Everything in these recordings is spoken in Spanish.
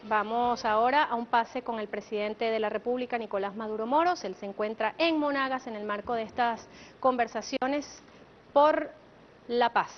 Vamos ahora a un pase con el presidente de la República, Nicolás Maduro Moros. Él se encuentra en Monagas en el marco de estas conversaciones por la paz.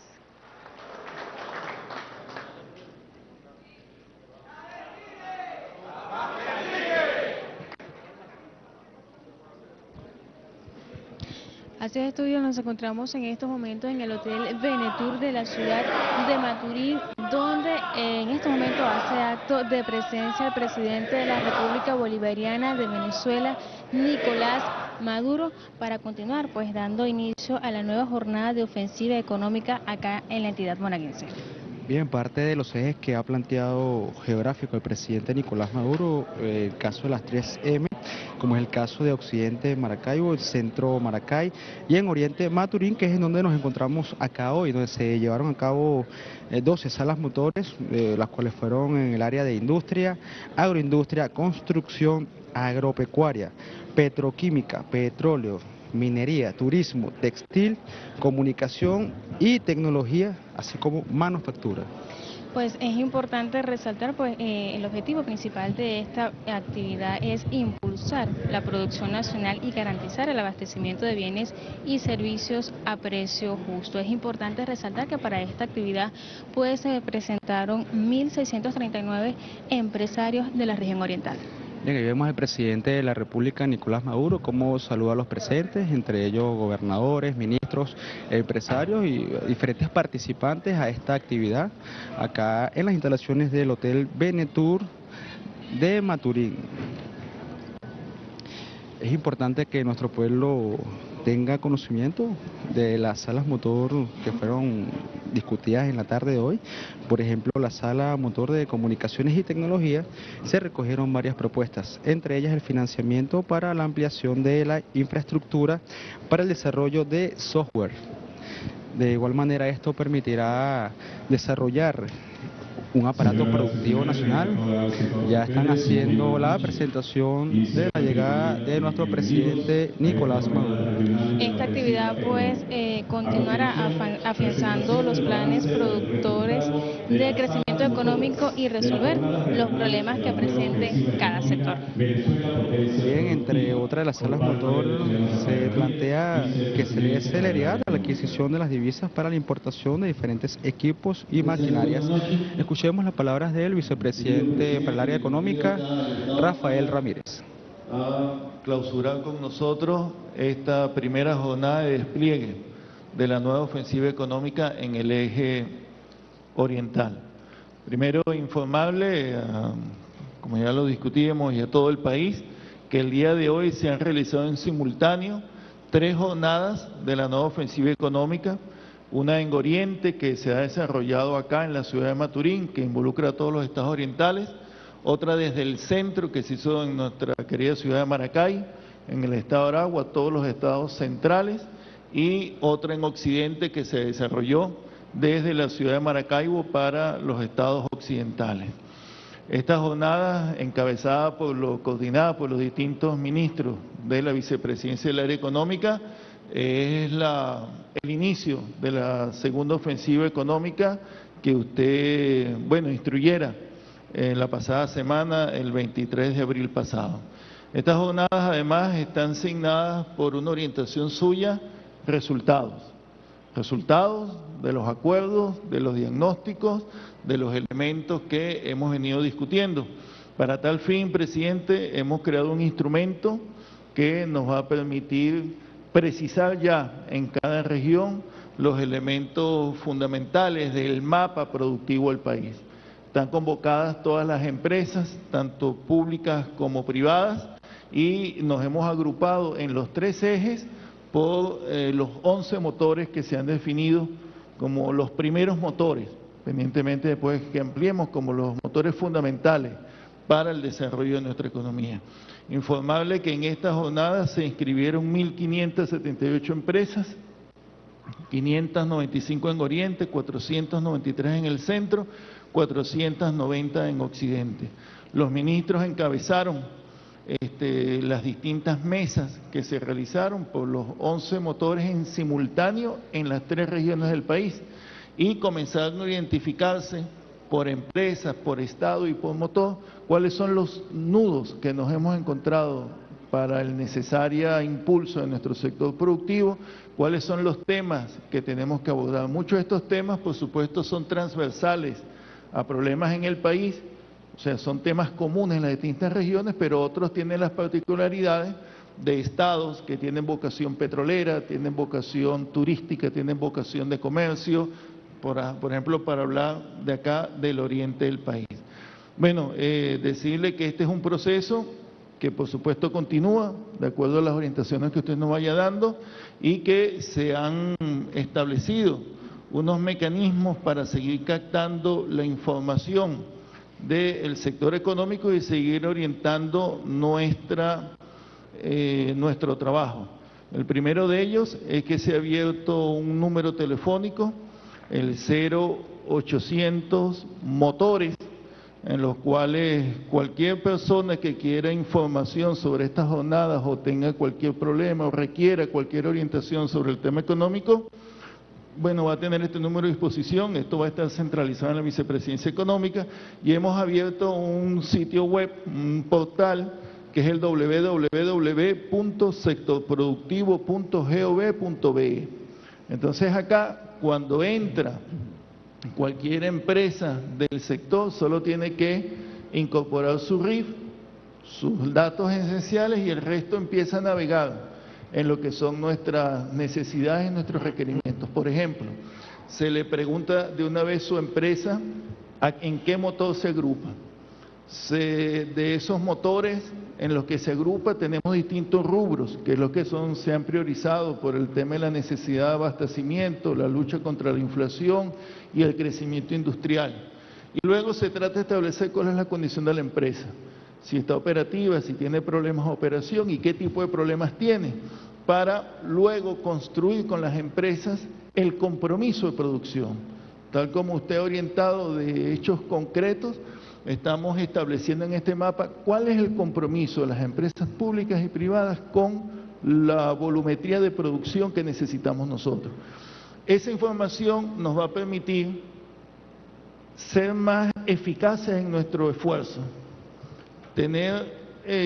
Así es, estudio, nos encontramos en estos momentos en el Hotel Venetur de la ciudad de Maturín, donde en estos momentos hace acto de presencia el presidente de la República Bolivariana de Venezuela, Nicolás Maduro, para continuar pues dando inicio a la nueva jornada de ofensiva económica acá en la entidad monaguense. Bien, parte de los ejes que ha planteado geográfico el presidente Nicolás Maduro, el caso de las 3M, como es el caso de Occidente Maracaibo, el centro Maracay, y en Oriente Maturín, que es en donde nos encontramos acá hoy, donde se llevaron a cabo 12 salas motores, las cuales fueron en el área de industria, agroindustria, construcción, agropecuaria, petroquímica, petróleo, minería, turismo, textil, comunicación y tecnología, así como manufactura. Pues es importante resaltar, pues el objetivo principal de esta actividad es impulsar la producción nacional y garantizar el abastecimiento de bienes y servicios a precio justo. Es importante resaltar que para esta actividad pues se presentaron 1.639 empresarios de la región oriental. Bien, ahí vemos al presidente de la República, Nicolás Maduro, cómo saluda a los presentes, entre ellos gobernadores, ministros, empresarios y diferentes participantes a esta actividad, acá en las instalaciones del Hotel Venetur de Maturín. Es importante que nuestro pueblo tenga conocimiento de las salas motor que fueron discutidas en la tarde de hoy. Por ejemplo, la sala motor de comunicaciones y tecnología, se recogieron varias propuestas, entre ellas el financiamiento para la ampliación de la infraestructura para el desarrollo de software. De igual manera, esto permitirá desarrollar un aparato productivo nacional. Ya están haciendo la presentación de la llegada de nuestro presidente Nicolás Maduro. Esta actividad pues continuará afianzando los planes productores de crecimiento económico y resolver los problemas que presente cada sector. Bien, entre otras de las salas motor se plantea que se le dé celeridad a la adquisición de las divisas para la importación de diferentes equipos y maquinarias. Escuchemos las palabras del vicepresidente para el área económica, Rafael Ramírez. A clausurar con nosotros esta primera jornada de despliegue de la nueva ofensiva económica en el eje oriental. Primero, informarle, como ya lo discutíamos, y a todo el país, que el día de hoy se han realizado en simultáneo 3 jornadas de la nueva ofensiva económica, una en Oriente que se ha desarrollado acá en la ciudad de Maturín, que involucra a todos los estados orientales, otra desde el centro que se hizo en nuestra querida ciudad de Maracay, en el estado de Aragua, todos los estados centrales, y otra en Occidente que se desarrolló desde la ciudad de Maracaibo para los estados occidentales. Esta jornada, coordinada por los distintos ministros de la vicepresidencia del área económica, es el inicio de la segunda ofensiva económica que usted, instruyera en la pasada semana, el 23 de abril pasado. Estas jornadas además están asignadas por una orientación suya, resultados de los acuerdos, de los diagnósticos, de los elementos que hemos venido discutiendo. Para tal fin, presidente, hemos creado un instrumento que nos va a permitir precisar ya en cada región los elementos fundamentales del mapa productivo del país. Están convocadas todas las empresas, tanto públicas como privadas, y nos hemos agrupado en los 3 ejes por los 11 motores que se han definido como los primeros motores, pendientemente después que ampliemos como los motores fundamentales para el desarrollo de nuestra economía. Informarle que en esta jornada se inscribieron 1.578 empresas, 595 en Oriente, 493 en el centro, 490 en Occidente. Los ministros encabezaron las distintas mesas que se realizaron por los 11 motores en simultáneo en las 3 regiones del país y comenzaron a identificarse por empresas, por Estado y por motor, cuáles son los nudos que nos hemos encontrado para el necesario impulso de nuestro sector productivo, cuáles son los temas que tenemos que abordar. Muchos de estos temas, por supuesto, son transversales a problemas en el país, o sea, son temas comunes en las distintas regiones, pero otros tienen las particularidades de estados que tienen vocación petrolera, tienen vocación turística, tienen vocación de comercio, por ejemplo, para hablar de acá del oriente del país. Bueno, decirle que este es un proceso que por supuesto continúa de acuerdo a las orientaciones que usted nos vaya dando y que se han establecido unos mecanismos para seguir captando la información del sector económico y seguir orientando nuestro trabajo. El primero de ellos es que se ha abierto un número telefónico, el 0800 motores, en los cuales cualquier persona que quiera información sobre estas jornadas o tenga cualquier problema o requiera cualquier orientación sobre el tema económico, bueno, va a tener este número a disposición. Esto va a estar centralizado en la Vicepresidencia Económica y hemos abierto un sitio web, un portal, que es el www.sectorproductivo.gov.be. Entonces acá, cuando entra cualquier empresa del sector, solo tiene que incorporar su RIF, sus datos esenciales y el resto empieza a navegar en lo que son nuestras necesidades y nuestros requerimientos. Por ejemplo, se le pregunta de una vez su empresa en qué motor se agrupa. De esos motores en los que se agrupa tenemos distintos rubros, que es lo que se han priorizado por el tema de la necesidad de abastecimiento, la lucha contra la inflación y el crecimiento industrial. Y luego se trata de establecer cuál es la condición de la empresa, si está operativa, si tiene problemas de operación y qué tipo de problemas tiene, para luego construir con las empresas el compromiso de producción. Tal como usted ha orientado de hechos concretos, estamos estableciendo en este mapa cuál es el compromiso de las empresas públicas y privadas con la volumetría de producción que necesitamos nosotros. Esa información nos va a permitir ser más eficaces en nuestro esfuerzo, tener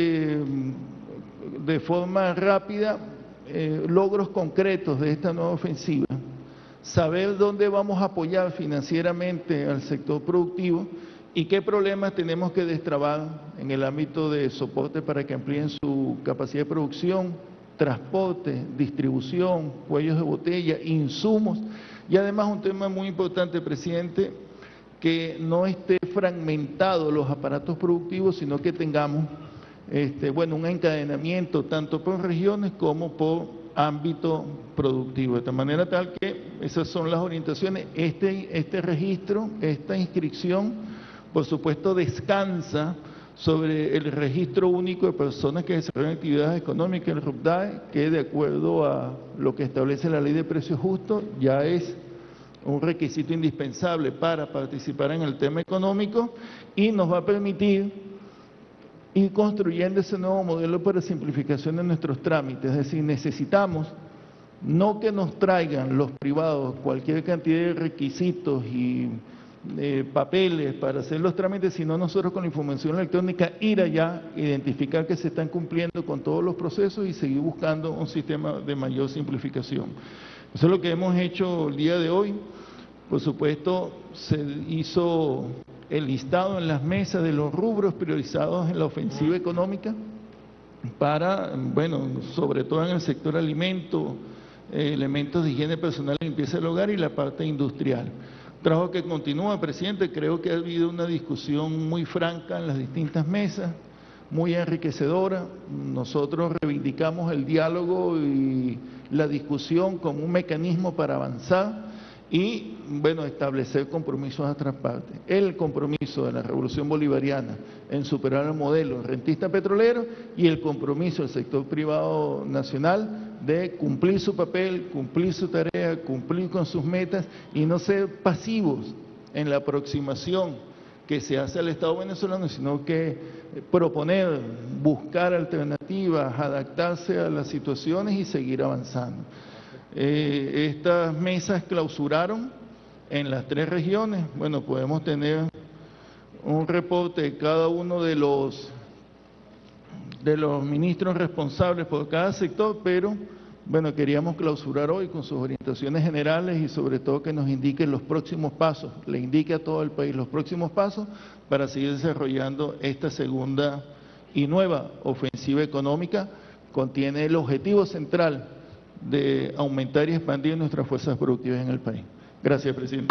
de forma rápida logros concretos de esta nueva ofensiva, saber dónde vamos a apoyar financieramente al sector productivo y qué problemas tenemos que destrabar en el ámbito de soporte para que amplíen su capacidad de producción, transporte, distribución, cuellos de botella, insumos y además un tema muy importante, presidente, que no esté fragmentado los aparatos productivos, sino que tengamos un encadenamiento tanto por regiones como por ámbito productivo, de tal manera tal que esas son las orientaciones. Este registro, esta inscripción, por supuesto, descansa sobre el registro único de personas que desarrollan actividades económicas, el RUPDAE, que de acuerdo a lo que establece la Ley de Precios Justos ya es un requisito indispensable para participar en el tema económico y nos va a permitir ir construyendo ese nuevo modelo para simplificación de nuestros trámites. Es decir, necesitamos no que nos traigan los privados cualquier cantidad de requisitos y papeles para hacer los trámites, sino nosotros con la información electrónica ir allá, identificar que se están cumpliendo con todos los procesos y seguir buscando un sistema de mayor simplificación. Eso es lo que hemos hecho el día de hoy. Por supuesto, se hizo el listado en las mesas de los rubros priorizados en la ofensiva económica para, sobre todo en el sector alimento, elementos de higiene personal y limpieza del hogar y la parte industrial. Trabajo que continúa, presidente. Creo que ha habido una discusión muy franca en las distintas mesas, muy enriquecedora. Nosotros reivindicamos el diálogo y la discusión como un mecanismo para avanzar y, establecer compromisos a otras partes. El compromiso de la Revolución Bolivariana en superar el modelo rentista petrolero y el compromiso del sector privado nacional de cumplir su papel, cumplir su tarea, cumplir con sus metas y no ser pasivos en la aproximación que se hace al Estado venezolano, sino que proponer, buscar alternativas, adaptarse a las situaciones y seguir avanzando. Estas mesas clausuraron en las 3 regiones. Bueno, podemos tener un reporte de cada uno de los ministros responsables por cada sector, pero bueno, queríamos clausurar hoy con sus orientaciones generales y sobre todo que nos indiquen los próximos pasos, le indique a todo el país los próximos pasos para seguir desarrollando esta segunda y nueva ofensiva económica. Contiene el objetivo central de aumentar y expandir nuestras fuerzas productivas en el país. Gracias, presidente.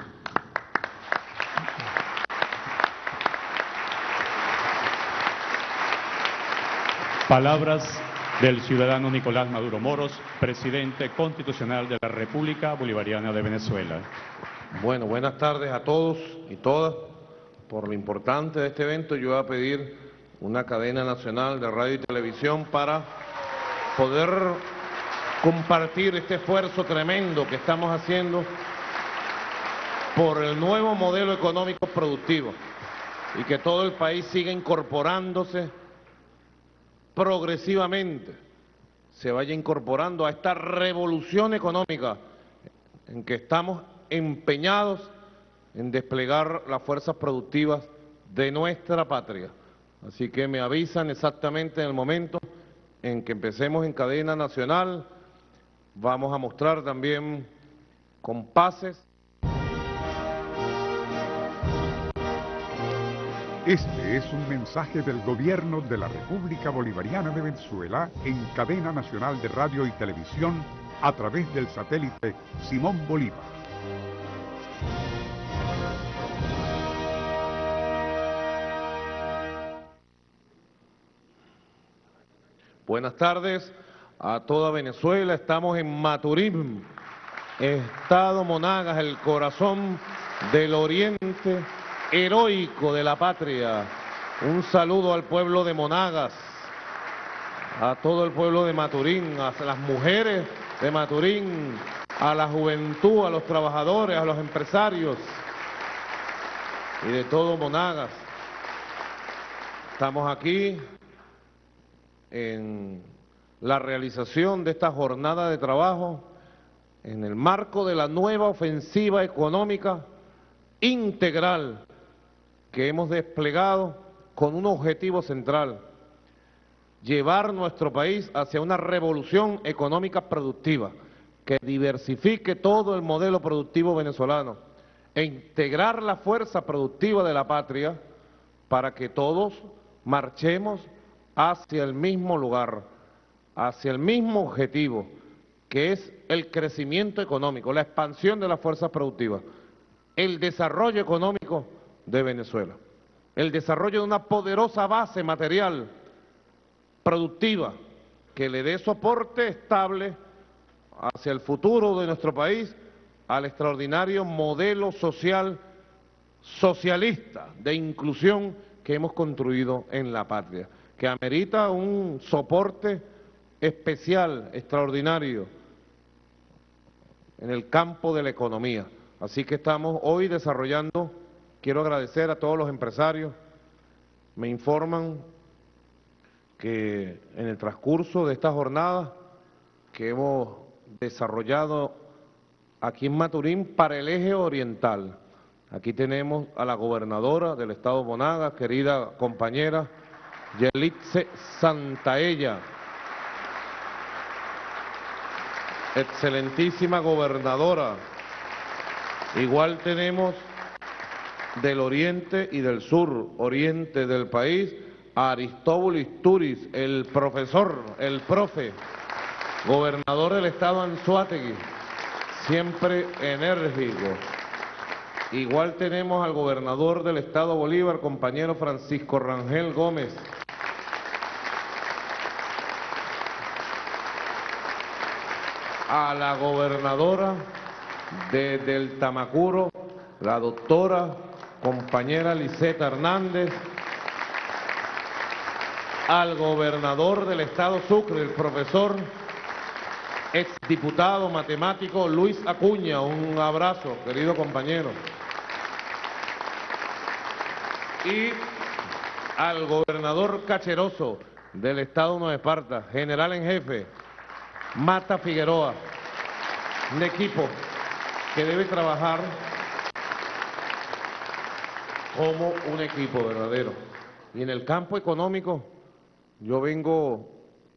Palabras del ciudadano Nicolás Maduro Moros, presidente constitucional de la República Bolivariana de Venezuela. Bueno, buenas tardes a todos y todas. Por lo importante de este evento, yo voy a pedir una cadena nacional de radio y televisión para poder compartir este esfuerzo tremendo que estamos haciendo por el nuevo modelo económico productivo y que todo el país siga incorporándose progresivamente, se vaya incorporando a esta revolución económica en que estamos empeñados en desplegar las fuerzas productivas de nuestra patria. Así que me avisan exactamente en el momento en que empecemos en cadena nacional. Vamos a mostrar también compases. Este es un mensaje del Gobierno de la República Bolivariana de Venezuela en cadena nacional de radio y televisión a través del satélite Simón Bolívar. Buenas tardes a toda Venezuela. Estamos en Maturín, Estado Monagas, el corazón del oriente heroico de la patria. Un saludo al pueblo de Monagas, a todo el pueblo de Maturín, a las mujeres de Maturín, a la juventud, a los trabajadores, a los empresarios y de todo Monagas. Estamos aquí en la realización de esta jornada de trabajo en el marco de la nueva ofensiva económica integral que hemos desplegado con un objetivo central: llevar nuestro país hacia una revolución económica productiva que diversifique todo el modelo productivo venezolano e integrar la fuerza productiva de la patria para que todos marchemos hacia el mismo lugar, hacia el mismo objetivo, que es el crecimiento económico, la expansión de las fuerzas productivas, el desarrollo económico de Venezuela, el desarrollo de una poderosa base material productiva que le dé soporte estable hacia el futuro de nuestro país, al extraordinario modelo social socialista de inclusión que hemos construido en la patria, que amerita un soporte especial, extraordinario, en el campo de la economía. Así que estamos hoy desarrollando, quiero agradecer a todos los empresarios, me informan que en el transcurso de esta jornada que hemos desarrollado aquí en Maturín para el eje oriental, aquí tenemos a la gobernadora del estado Monagas, querida compañera Yelitze Santaella, excelentísima gobernadora. Igual tenemos del oriente y del sur oriente del país a Aristóbulo Isturiz, el profesor, el profe, gobernador del estado Anzoátegui, siempre enérgico. Igual tenemos al gobernador del estado Bolívar, compañero Francisco Rangel Gómez. A la gobernadora del Tamacuro, la doctora compañera Liseta Hernández. Al gobernador del estado Sucre, el profesor exdiputado matemático Luis Acuña. Un abrazo, querido compañero. Y al gobernador cacheroso del estado Nueva Esparta, general en jefe, Mata Figueroa, un equipo que debe trabajar como un equipo verdadero. Y en el campo económico, yo vengo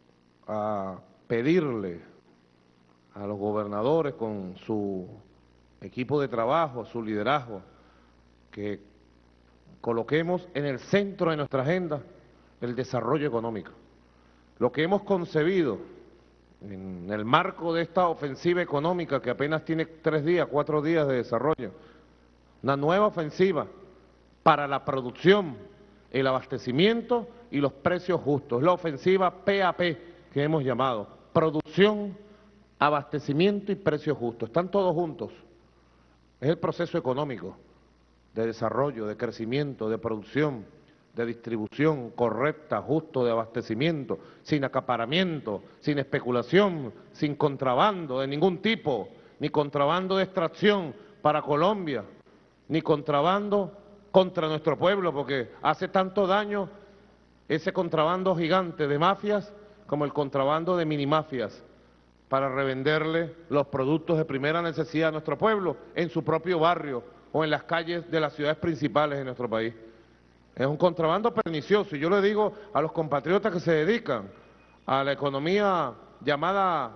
a pedirle a los gobernadores con su equipo de trabajo, su liderazgo, que coloquemos en el centro de nuestra agenda el desarrollo económico. Lo que hemos concebido en el marco de esta ofensiva económica que apenas tiene 3 días, 4 días de desarrollo, una nueva ofensiva para la producción, el abastecimiento y los precios justos. Es la ofensiva PAP que hemos llamado, producción, abastecimiento y precios justos. Están todos juntos. Es el proceso económico de desarrollo, de crecimiento, de producción, de distribución correcta, justo, de abastecimiento, sin acaparamiento, sin especulación, sin contrabando de ningún tipo, ni contrabando de extracción para Colombia, ni contrabando contra nuestro pueblo, porque hace tanto daño ese contrabando gigante de mafias como el contrabando de minimafias para revenderle los productos de primera necesidad a nuestro pueblo en su propio barrio o en las calles de las ciudades principales de nuestro país. Es un contrabando pernicioso, y yo le digo a los compatriotas que se dedican a la economía llamada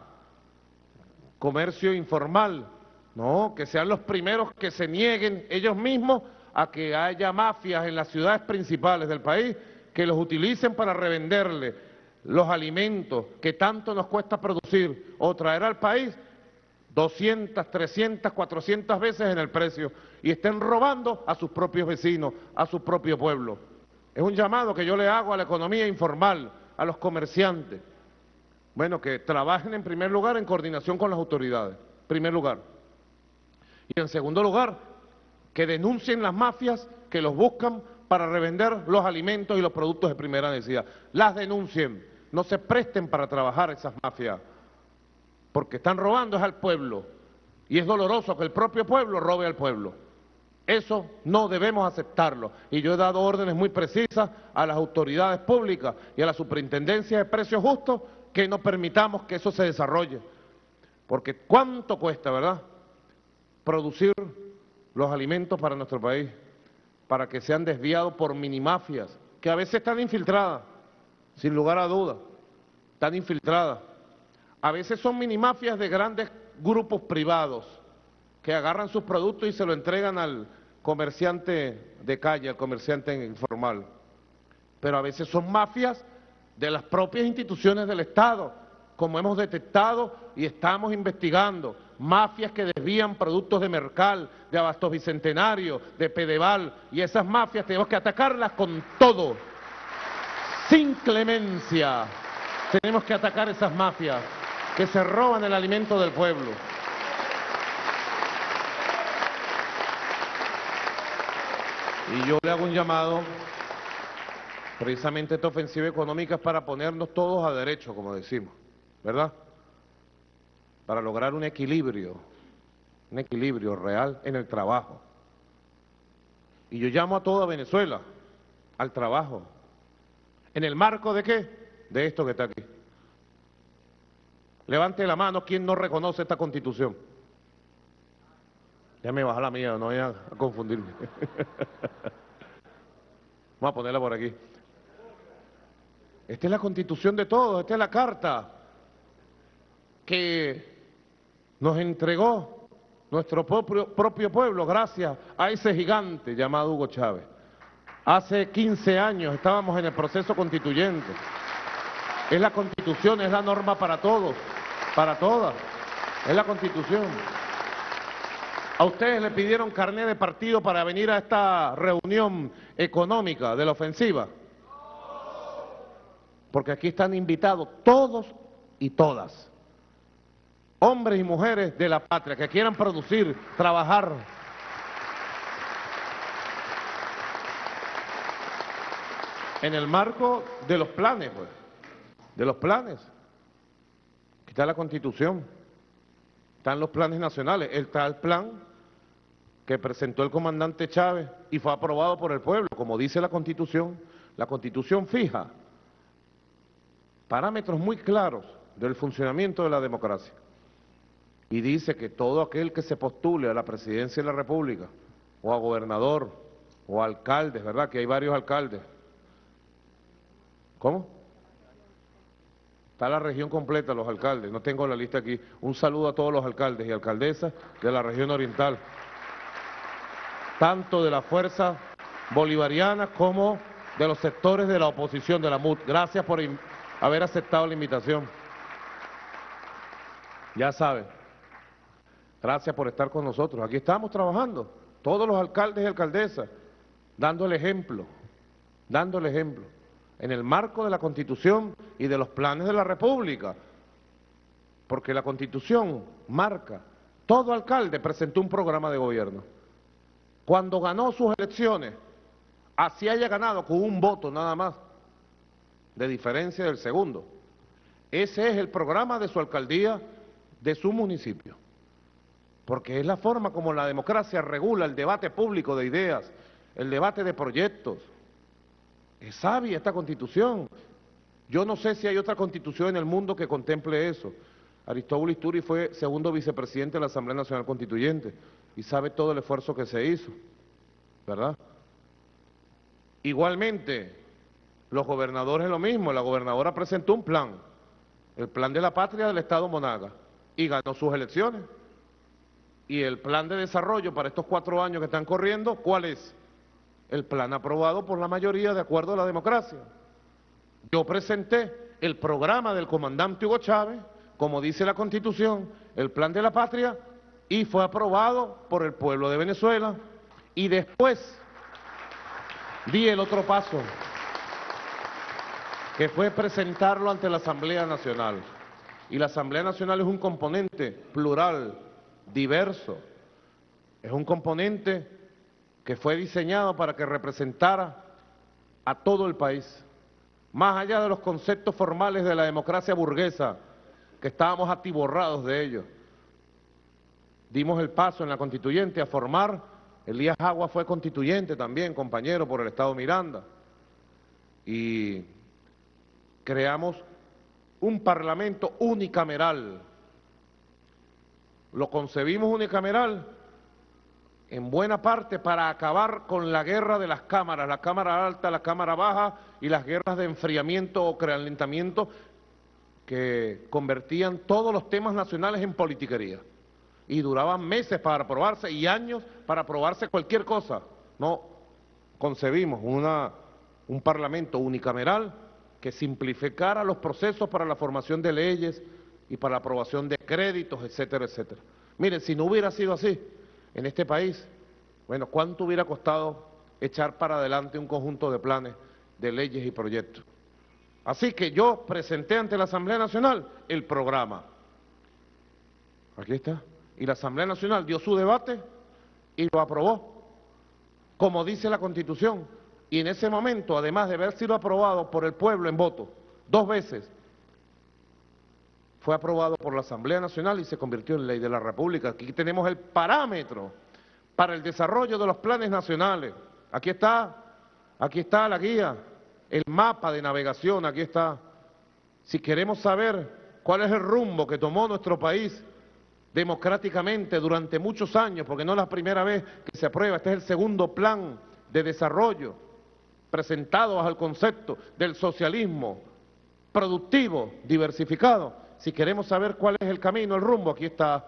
comercio informal, no, que sean los primeros que se nieguen ellos mismos a que haya mafias en las ciudades principales del país que los utilicen para revenderle los alimentos que tanto nos cuesta producir o traer al país 200, 300, 400 veces en el precio y estén robando a sus propios vecinos, a su propio pueblo. Es un llamado que yo le hago a la economía informal, a los comerciantes. Bueno, que trabajen en primer lugar en coordinación con las autoridades, en primer lugar. Y en segundo lugar, que denuncien las mafias que los buscan para revender los alimentos y los productos de primera necesidad. Las denuncien, no se presten para trabajar esas mafias, porque están robando es al pueblo, y es doloroso que el propio pueblo robe al pueblo. Eso no debemos aceptarlo, y yo he dado órdenes muy precisas a las autoridades públicas y a la Superintendencia de Precios Justos que no permitamos que eso se desarrolle, porque ¿cuánto cuesta, verdad?, producir los alimentos para nuestro país, para que sean desviados por minimafias, que a veces están infiltradas, sin lugar a dudas, están infiltradas. A veces son minimafias de grandes grupos privados que agarran sus productos y se lo entregan al comerciante de calle, al comerciante informal. Pero a veces son mafias de las propias instituciones del Estado, como hemos detectado y estamos investigando, mafias que desvían productos de Mercal, de Abastos Bicentenario, de Pedeval, y esas mafias tenemos que atacarlas con todo, sin clemencia. Tenemos que atacar esas mafias que se roban el alimento del pueblo. Y yo le hago un llamado, precisamente esta ofensiva económica es para ponernos todos a derecho, como decimos, ¿verdad? Para lograr un equilibrio real en el trabajo. Y yo llamo a toda Venezuela al trabajo. ¿En el marco de qué? De esto que está aquí. Levante la mano quien no reconoce esta Constitución. Ya me baja la mía, no voy a confundirme. Vamos a ponerla por aquí. Esta es la Constitución de todos, esta es la Carta que nos entregó nuestro propio pueblo gracias a ese gigante llamado Hugo Chávez. Hace 15 años estábamos en el proceso constituyente. Es la Constitución, es la norma para todos, para todas, es la Constitución. ¿A ustedes le pidieron carné de partido para venir a esta reunión económica de la ofensiva? Porque aquí están invitados todos y todas, hombres y mujeres de la patria que quieran producir, trabajar. En el marco de los planes, pues, de los planes. Aquí está la Constitución, están los planes nacionales, está el plan que presentó el comandante Chávez y fue aprobado por el pueblo, como dice la Constitución. La Constitución fija parámetros muy claros del funcionamiento de la democracia y dice que todo aquel que se postule a la presidencia de la República o a gobernador o alcaldes, ¿verdad? Que hay varios alcaldes. ¿Cómo? Está la región completa, los alcaldes, no tengo la lista aquí. Un saludo a todos los alcaldes y alcaldesas de la región oriental, tanto de la fuerza bolivariana como de los sectores de la oposición, de la MUT. Gracias por haber aceptado la invitación. Ya saben, gracias por estar con nosotros. Aquí estamos trabajando, todos los alcaldes y alcaldesas, dando el ejemplo, en el marco de la Constitución y de los planes de la República, porque la Constitución marca, todo alcalde presentó un programa de gobierno. Cuando ganó sus elecciones, así haya ganado con un voto nada más, de diferencia del segundo. Ese es el programa de su alcaldía, de su municipio, porque es la forma como la democracia regula el debate público de ideas, el debate de proyectos. Es sabia esta Constitución. Yo no sé si hay otra Constitución en el mundo que contemple eso. Aristóbulo Isturi fue segundo vicepresidente de la Asamblea Nacional Constituyente y sabe todo el esfuerzo que se hizo, ¿verdad? Igualmente, los gobernadores lo mismo. La gobernadora presentó un plan, el Plan de la Patria del Estado Monagas, y ganó sus elecciones. Y el plan de desarrollo para estos 4 años que están corriendo, ¿cuál es? El plan aprobado por la mayoría de acuerdo a la democracia. Yo presenté el programa del comandante Hugo Chávez, como dice la Constitución, el Plan de la Patria, y fue aprobado por el pueblo de Venezuela. Y después di el otro paso, que fue presentarlo ante la Asamblea Nacional. Y la Asamblea Nacional es un componente plural, diverso, es un componente que fue diseñado para que representara a todo el país, más allá de los conceptos formales de la democracia burguesa, que estábamos atiborrados de ellos. Dimos el paso en la constituyente a formar, Elías Agua fue constituyente también, compañero, por el Estado Miranda, y creamos un parlamento unicameral. Lo concebimos unicameral en buena parte para acabar con la guerra de las cámaras, la cámara alta, la cámara baja y las guerras de enfriamiento o calentamiento que convertían todos los temas nacionales en politiquería y duraban meses para aprobarse y años para aprobarse cualquier cosa. No, concebimos un parlamento unicameral que simplificara los procesos para la formación de leyes y para la aprobación de créditos, etcétera, etcétera. Miren, si no hubiera sido así en este país, bueno, ¿cuánto hubiera costado echar para adelante un conjunto de planes, de leyes y proyectos? Así que yo presenté ante la Asamblea Nacional el programa. Aquí está. Y la Asamblea Nacional dio su debate y lo aprobó, como dice la Constitución. Y en ese momento, además de haber sido aprobado por el pueblo en voto 2 veces, fue aprobado por la Asamblea Nacional y se convirtió en ley de la República. Aquí tenemos el parámetro para el desarrollo de los planes nacionales. Aquí está la guía, el mapa de navegación, aquí está. Si queremos saber cuál es el rumbo que tomó nuestro país democráticamente durante muchos años, porque no es la primera vez que se aprueba, este es el segundo plan de desarrollo presentado bajo el concepto del socialismo productivo, diversificado. Si queremos saber cuál es el camino, el rumbo, aquí está.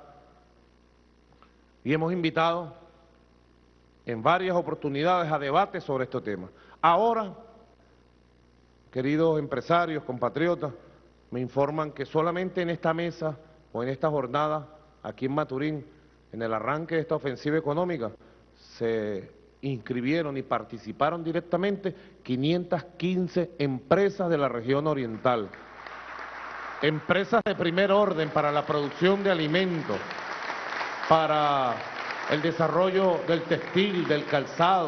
Y hemos invitado en varias oportunidades a debates sobre este tema. Ahora, queridos empresarios, compatriotas, me informan que solamente en esta mesa o en esta jornada, aquí en Maturín, en el arranque de esta ofensiva económica, se inscribieron y participaron directamente 515 empresas de la región oriental. Empresas de primer orden para la producción de alimentos, para el desarrollo del textil, del calzado,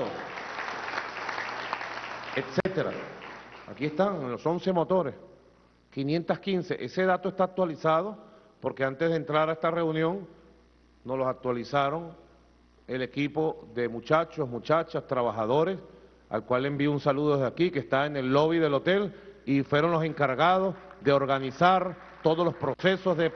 etcétera. Aquí están los 11 motores, 515. Ese dato está actualizado porque antes de entrar a esta reunión nos los actualizaron el equipo de muchachos, muchachas, trabajadores, al cual envío un saludo desde aquí, que está en el lobby del hotel, y fueron los encargados de organizar todos los procesos de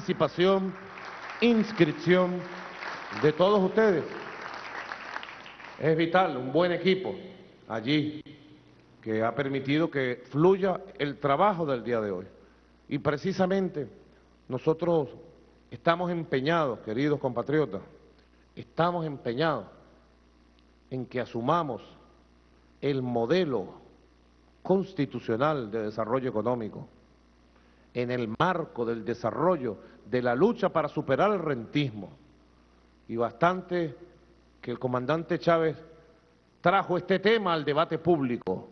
participación, inscripción de todos ustedes. Es vital, un buen equipo allí que ha permitido que fluya el trabajo del día de hoy. Y precisamente nosotros estamos empeñados, queridos compatriotas, estamos empeñados en que asumamos el modelo constitucional de desarrollo económico en el marco del desarrollo de la lucha para superar el rentismo. Y bastante que el comandante Chávez trajo este tema al debate público,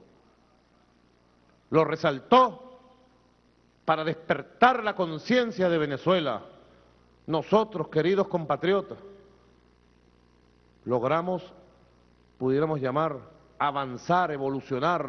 lo resaltó para despertar la conciencia de Venezuela. Nosotros, queridos compatriotas, logramos, pudiéramos llamar, avanzar, evolucionar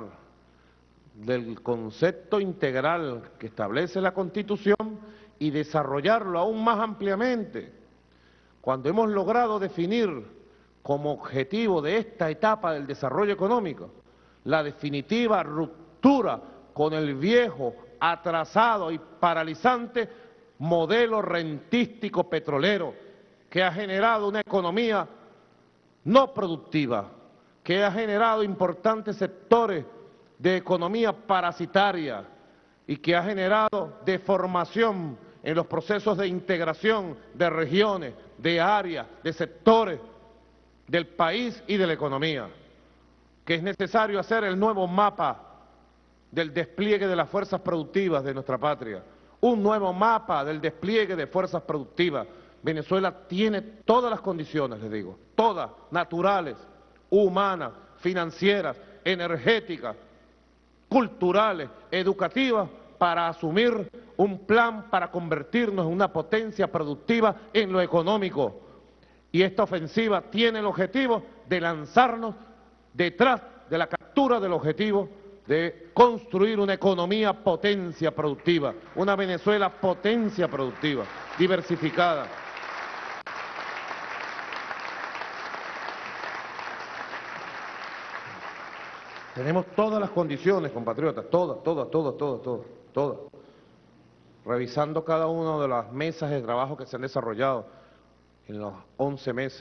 del concepto integral que establece la Constitución y desarrollarlo aún más ampliamente. Cuando hemos logrado definir como objetivo de esta etapa del desarrollo económico la definitiva ruptura con el viejo, atrasado y paralizante modelo rentístico petrolero que ha generado una economía no productiva, que ha generado importantes sectores de economía parasitaria y que ha generado deformación en los procesos de integración de regiones, de áreas, de sectores del país y de la economía, que es necesario hacer el nuevo mapa del despliegue de las fuerzas productivas de nuestra patria, un nuevo mapa del despliegue de fuerzas productivas. Venezuela tiene todas las condiciones, les digo, todas, naturales, humanas, financieras, energéticas, culturales, educativas, para asumir un plan para convertirnos en una potencia productiva en lo económico. Y esta ofensiva tiene el objetivo de lanzarnos detrás de la captura del objetivo de construir una economía potencia productiva, una Venezuela potencia productiva, diversificada. Tenemos todas las condiciones, compatriotas, todas. Revisando cada una de las mesas de trabajo que se han desarrollado en los 11 meses,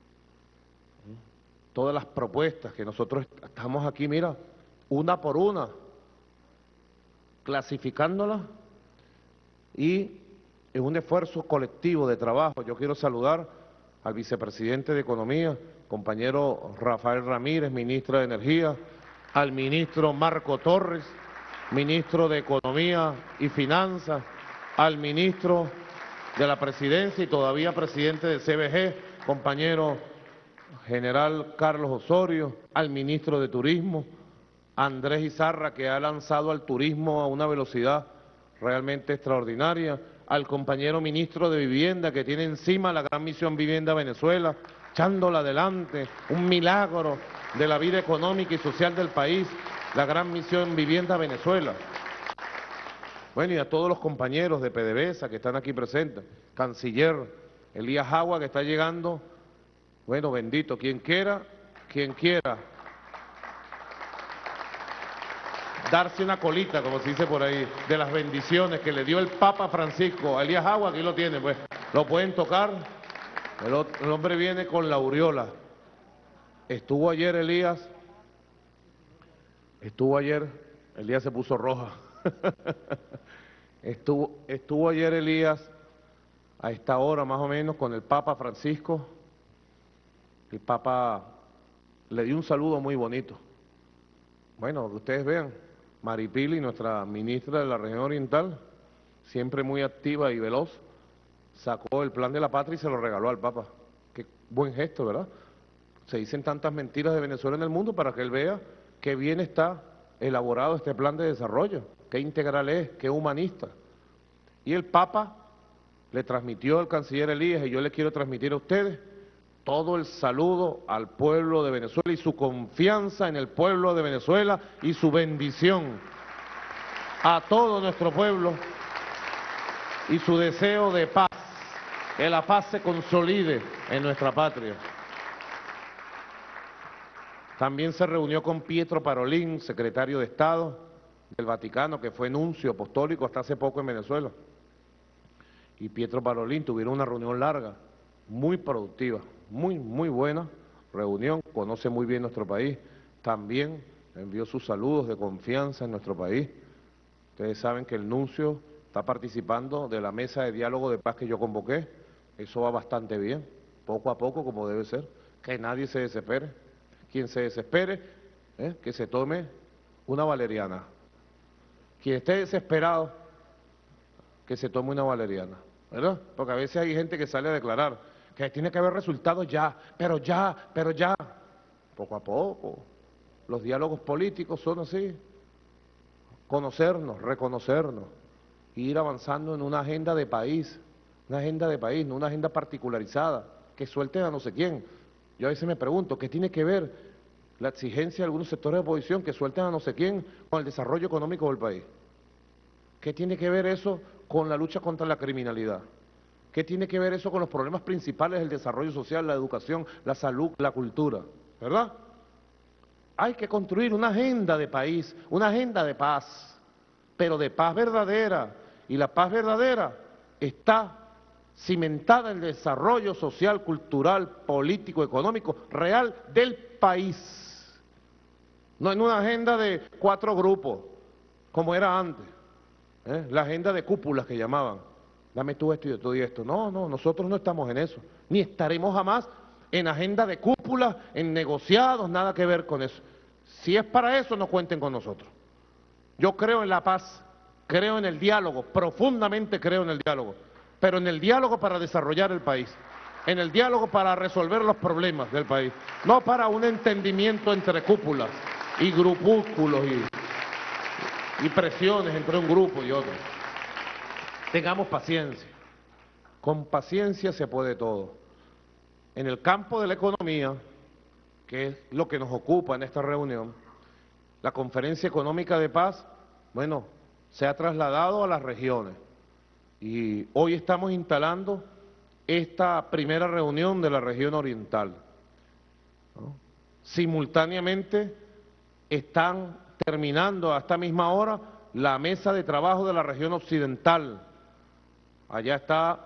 todas las propuestas que nosotros estamos aquí, mira, una por una, clasificándolas y en un esfuerzo colectivo de trabajo. Yo quiero saludar al vicepresidente de Economía, compañero Rafael Ramírez, ministro de Energía, al ministro Marco Torres, ministro de Economía y Finanzas, al ministro de la Presidencia y todavía presidente del CBG, compañero general Carlos Osorio, al ministro de Turismo, Andrés Izarra, que ha lanzado al turismo a una velocidad realmente extraordinaria, al compañero ministro de Vivienda, que tiene encima la gran misión Vivienda Venezuela, echándola adelante, un milagro de la vida económica y social del país, la gran misión Vivienda Venezuela. Bueno, y a todos los compañeros de PDVSA que están aquí presentes, canciller Elías Agua, que está llegando, bueno, bendito, quien quiera darse una colita, como se dice por ahí, de las bendiciones que le dio el Papa Francisco a Elías Agua, aquí lo tienen, pues, lo pueden tocar, el hombre viene con la aureola. Estuvo ayer Elías se puso roja, estuvo ayer Elías a esta hora más o menos con el Papa Francisco. El Papa le dio un saludo muy bonito. Bueno, que ustedes vean, Maripili, nuestra ministra de la región oriental, siempre muy activa y veloz, sacó el plan de la patria y se lo regaló al Papa. Qué buen gesto, ¿verdad? Se dicen tantas mentiras de Venezuela en el mundo para que él vea qué bien está elaborado este plan de desarrollo, qué integral es, qué humanista. Y el Papa le transmitió al canciller Elías, y yo le quiero transmitir a ustedes todo el saludo al pueblo de Venezuela y su confianza en el pueblo de Venezuela y su bendición a todo nuestro pueblo y su deseo de paz, que la paz se consolide en nuestra patria. También se reunió con Pietro Parolin, secretario de Estado del Vaticano, que fue nuncio apostólico hasta hace poco en Venezuela. Y Pietro Parolin tuvieron una reunión larga, muy productiva, muy buena, reunión, conoce muy bien nuestro país, también envió sus saludos de confianza en nuestro país. Ustedes saben que el nuncio está participando de la mesa de diálogo de paz que yo convoqué, eso va bastante bien, poco a poco como debe ser, que nadie se desespere, quien se desespere, que se tome una valeriana, quien esté desesperado, que se tome una valeriana, ¿verdad? Porque a veces hay gente que sale a declarar que tiene que haber resultados ya, pero ya, poco a poco. Los diálogos políticos son así, conocernos, reconocernos, ir avanzando en una agenda de país, no una agenda particularizada, que suelten a no sé quién. Yo a veces me pregunto, ¿qué tiene que ver la exigencia de algunos sectores de oposición que suelten a no sé quién con el desarrollo económico del país? ¿Qué tiene que ver eso con la lucha contra la criminalidad? ¿Qué tiene que ver eso con los problemas principales del desarrollo social, la educación, la salud, la cultura? ¿Verdad? Hay que construir una agenda de país, una agenda de paz, pero de paz verdadera. Y la paz verdadera está cimentada en el desarrollo social, cultural, político, económico, real del país. No en una agenda de 4 grupos, como era antes. La agenda de cúpulas que llamaban. Dame tú esto y yo te doy esto. No, nosotros no estamos en eso. Ni estaremos jamás en agenda de cúpulas, en negociados, nada que ver con eso. Si es para eso, no cuenten con nosotros. Yo creo en la paz, creo en el diálogo, profundamente creo en el diálogo, pero en el diálogo para desarrollar el país, en el diálogo para resolver los problemas del país, no para un entendimiento entre cúpulas y grupúsculos y presiones entre un grupo y otro. Tengamos paciencia, con paciencia se puede todo. En el campo de la economía, que es lo que nos ocupa en esta reunión, la Conferencia Económica de Paz, bueno, se ha trasladado a las regiones y hoy estamos instalando esta primera reunión de la región oriental, ¿no? Simultáneamente están terminando a esta misma hora la mesa de trabajo de la región occidental. Allá están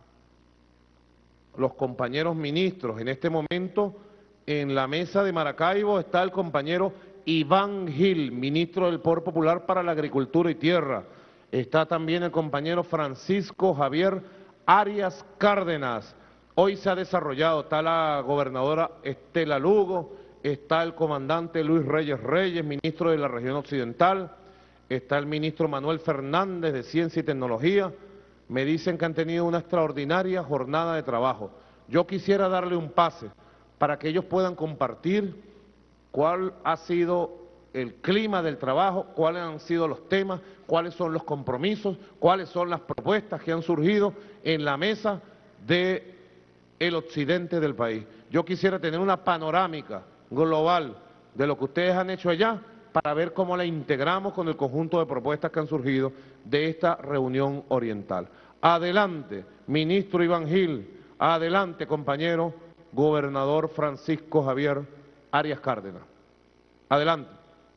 los compañeros ministros. En este momento, en la mesa de Maracaibo está el compañero Iván Gil, ministro del Poder Popular para la Agricultura y Tierra. Está también el compañero Francisco Javier Arias Cárdenas. Hoy se ha desarrollado, está la gobernadora Estela Lugo, está el comandante Luis Reyes, ministro de la región occidental, está el ministro Manuel Fernández de Ciencia y Tecnología. Me dicen que han tenido una extraordinaria jornada de trabajo. Yo quisiera darle un pase para que ellos puedan compartir cuál ha sido el clima del trabajo, cuáles han sido los temas, cuáles son los compromisos, cuáles son las propuestas que han surgido en la mesa del occidente del país. Yo quisiera tener una panorámica global de lo que ustedes han hecho allá para ver cómo la integramos con el conjunto de propuestas que han surgido de esta reunión oriental. Adelante, ministro Iván Gil, adelante, compañero gobernador Francisco Javier Arias Cárdenas. Adelante.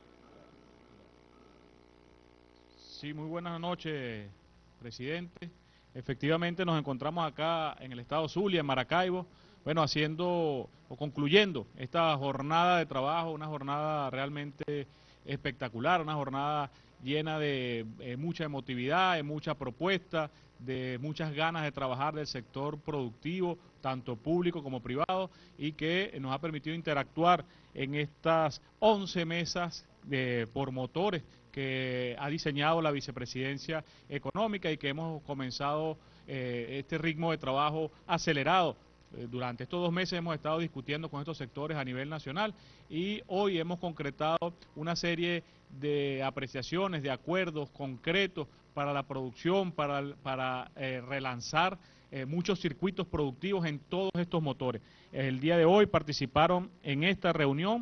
Sí, muy buenas noches, presidente. Efectivamente nos encontramos acá en el estado Zulia, en Maracaibo, bueno, haciendo o concluyendo esta jornada de trabajo, una jornada realmente espectacular, una jornada llena de mucha emotividad, de mucha propuesta, de muchas ganas de trabajar del sector productivo, tanto público como privado, y que nos ha permitido interactuar en estas 11 mesas por motores que ha diseñado la Vicepresidencia Económica y que hemos comenzado este ritmo de trabajo acelerado. Durante estos 2 meses hemos estado discutiendo con estos sectores a nivel nacional y hoy hemos concretado una serie de apreciaciones, de acuerdos concretos para la producción, para relanzar muchos circuitos productivos en todos estos motores. El día de hoy participaron en esta reunión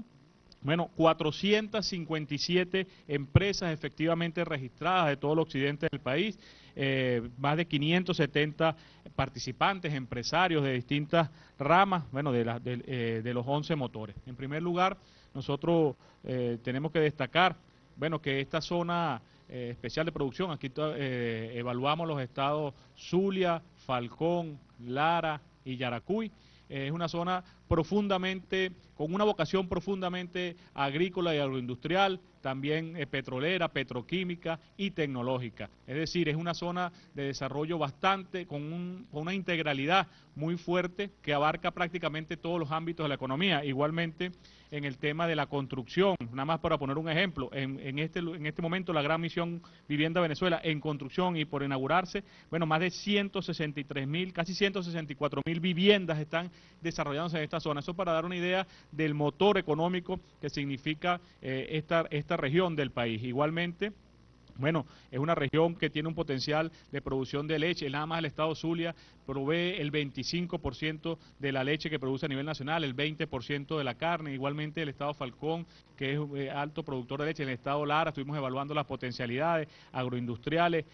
457 empresas efectivamente registradas de todo el occidente del país, más de 570 participantes, empresarios de distintas ramas, de los 11 motores. En primer lugar, nosotros tenemos que destacar, que esta zona especial de producción, aquí evaluamos los estados Zulia, Falcón, Lara y Yaracuy, es una zona profundamente, con una vocación profundamente agrícola y agroindustrial, también petrolera, petroquímica y tecnológica. Es decir, es una zona de desarrollo bastante, con una integralidad muy fuerte que abarca prácticamente todos los ámbitos de la economía. Igualmente en el tema de la construcción, nada más para poner un ejemplo, en este momento la gran misión Vivienda Venezuela en construcción y por inaugurarse, bueno, más de 163.000, casi 164.000 viviendas están desarrollándose en esta zona. Eso para dar una idea del motor económico que significa esta región del país. Igualmente, bueno, es una región que tiene un potencial de producción de leche. Nada más el estado Zulia provee el 25% de la leche que produce a nivel nacional, el 20% de la carne. Igualmente el estado Falcón, que es alto productor de leche. En el estado Lara estuvimos evaluando las potencialidades agroindustriales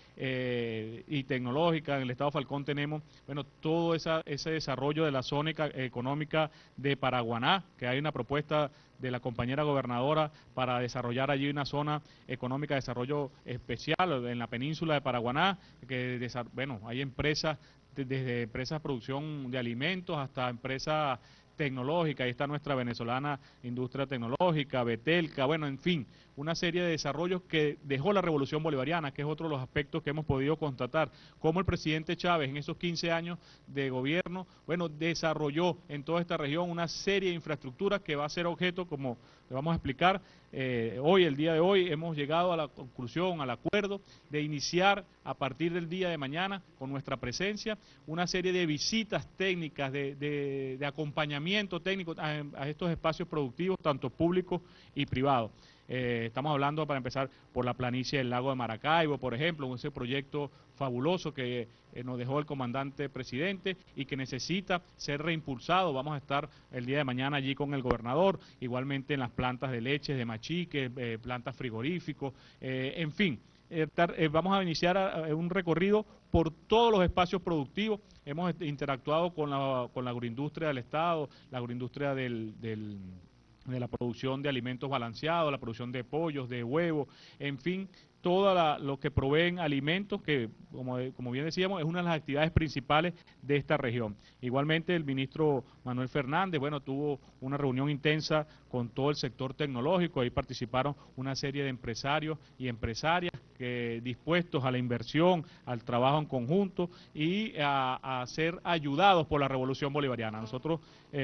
y tecnológicas. En el estado Falcón tenemos, bueno, todo ese desarrollo de la zona económica de Paraguaná, que hay una propuesta de la compañera gobernadora para desarrollar allí una zona económica de desarrollo especial en la península de Paraguaná, que bueno, hay empresas, desde empresas de producción de alimentos hasta empresas tecnológicas. Ahí está nuestra venezolana industria tecnológica, Betelca, bueno, en fin, una serie de desarrollos que dejó la revolución bolivariana, que es otro de los aspectos que hemos podido constatar, cómo el presidente Chávez en esos 15 años de gobierno, bueno, desarrolló en toda esta región una serie de infraestructuras que va a ser objeto, como le vamos a explicar, el día de hoy hemos llegado a la conclusión, al acuerdo de iniciar a partir del día de mañana con nuestra presencia una serie de visitas técnicas, de acompañamiento técnico a estos espacios productivos, tanto públicos y privados. Estamos hablando, para empezar, por la planicie del lago de Maracaibo, por ejemplo, ese proyecto fabuloso que nos dejó el comandante presidente y que necesita ser reimpulsado. Vamos a estar el día de mañana allí con el gobernador, igualmente en las plantas de leche, de machique, plantas frigoríficos, en fin. Vamos a iniciar un recorrido por todos los espacios productivos. Hemos interactuado con la agroindustria del Estado, la agroindustria de la producción de alimentos balanceados, la producción de pollos, de huevos, en fin, todo lo que proveen alimentos, que como bien decíamos, es una de las actividades principales de esta región. Igualmente el ministro Manuel Fernández, bueno, tuvo una reunión intensa con todo el sector tecnológico. Ahí participaron una serie de empresarios y empresarias que dispuestos a la inversión, al trabajo en conjunto y a ser ayudados por la revolución bolivariana. Nosotros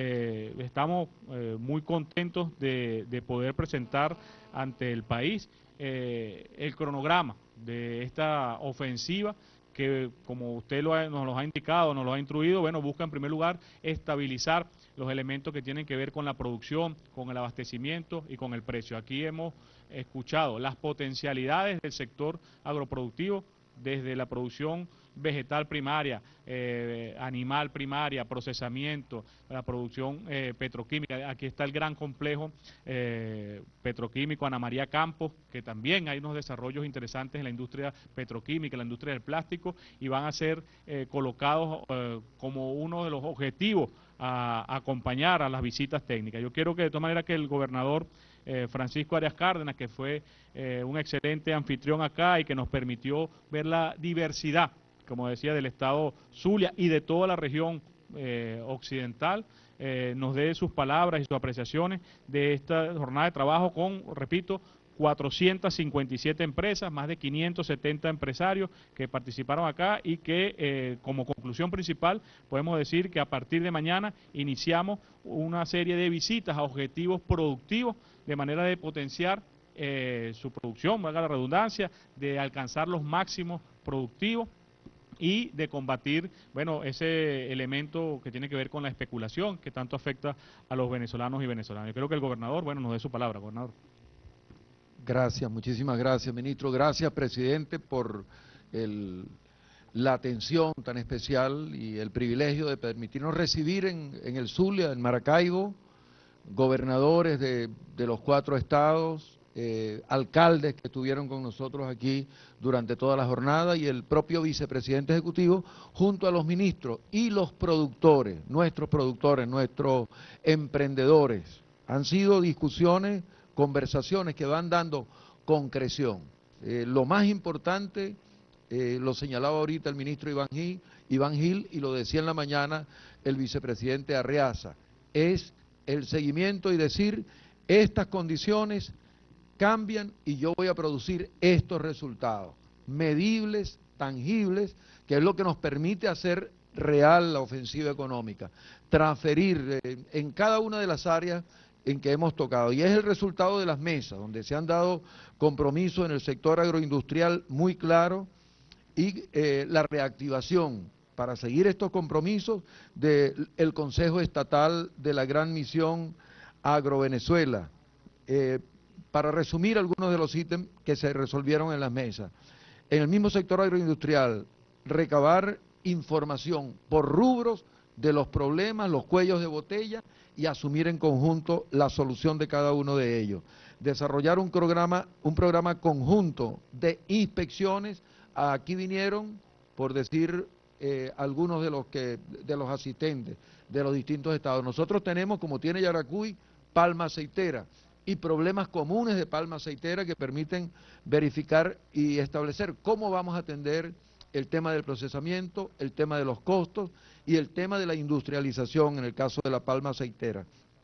estamos muy contentos de poder presentar ante el país el cronograma de esta ofensiva que, como usted nos lo ha indicado, nos lo ha instruido, bueno, busca en primer lugar estabilizar los elementos que tienen que ver con la producción, con el abastecimiento y con el precio. Aquí hemos escuchado las potencialidades del sector agroproductivo, desde la producción vegetal primaria, animal primaria, procesamiento, la producción petroquímica. Aquí está el gran complejo petroquímico Ana María Campos, que también hay unos desarrollos interesantes en la industria petroquímica, en la industria del plástico, y van a ser colocados como uno de los objetivos a acompañar a las visitas técnicas. Yo quiero que de todas maneras que el gobernador Francisco Arias Cárdenas, que fue un excelente anfitrión acá y que nos permitió ver la diversidad, como decía, del estado Zulia y de toda la región occidental, nos dé sus palabras y sus apreciaciones de esta jornada de trabajo con, repito, 457 empresas, más de 570 empresarios que participaron acá y que como conclusión principal podemos decir que a partir de mañana iniciamos una serie de visitas a objetivos productivos de manera de potenciar su producción, valga la redundancia, de alcanzar los máximos productivos y de combatir, bueno, ese elemento que tiene que ver con la especulación que tanto afecta a los venezolanos y venezolanas. Yo creo que el gobernador, bueno, nos dé su palabra, gobernador. Gracias, muchísimas gracias, ministro. Gracias, presidente, por la atención tan especial y el privilegio de permitirnos recibir en el Zulia, en Maracaibo, gobernadores de los 4 estados, alcaldes que estuvieron con nosotros aquí durante toda la jornada y el propio vicepresidente ejecutivo junto a los ministros y los productores, nuestros emprendedores. Han sido discusiones, conversaciones que van dando concreción. Lo más importante lo señalaba ahorita el ministro Iván Gil y lo decía en la mañana el vicepresidente Arreaza, es el seguimiento y decir, estas condiciones cambian y yo voy a producir estos resultados, medibles, tangibles, que es lo que nos permite hacer real la ofensiva económica, transferir en cada una de las áreas en que hemos tocado. Y es el resultado de las mesas, donde se han dado compromisos en el sector agroindustrial muy claros y la reactivación para seguir estos compromisos del Consejo Estatal de la Gran Misión Agrovenezuela. Para resumir algunos de los ítems que se resolvieron en las mesas. En el mismo sector agroindustrial, recabar información por rubros de los problemas, los cuellos de botella y asumir en conjunto la solución de cada uno de ellos. Desarrollar un programa conjunto de inspecciones. Aquí vinieron, por decir algunos de los asistentes de los distintos estados. Nosotros tenemos, como tiene Yaracuy, palma aceitera y problemas comunes de palma aceitera que permiten verificar y establecer cómo vamos a atender el tema del procesamiento, el tema de los costos y el tema de la industrialización en el caso de la palma aceitera.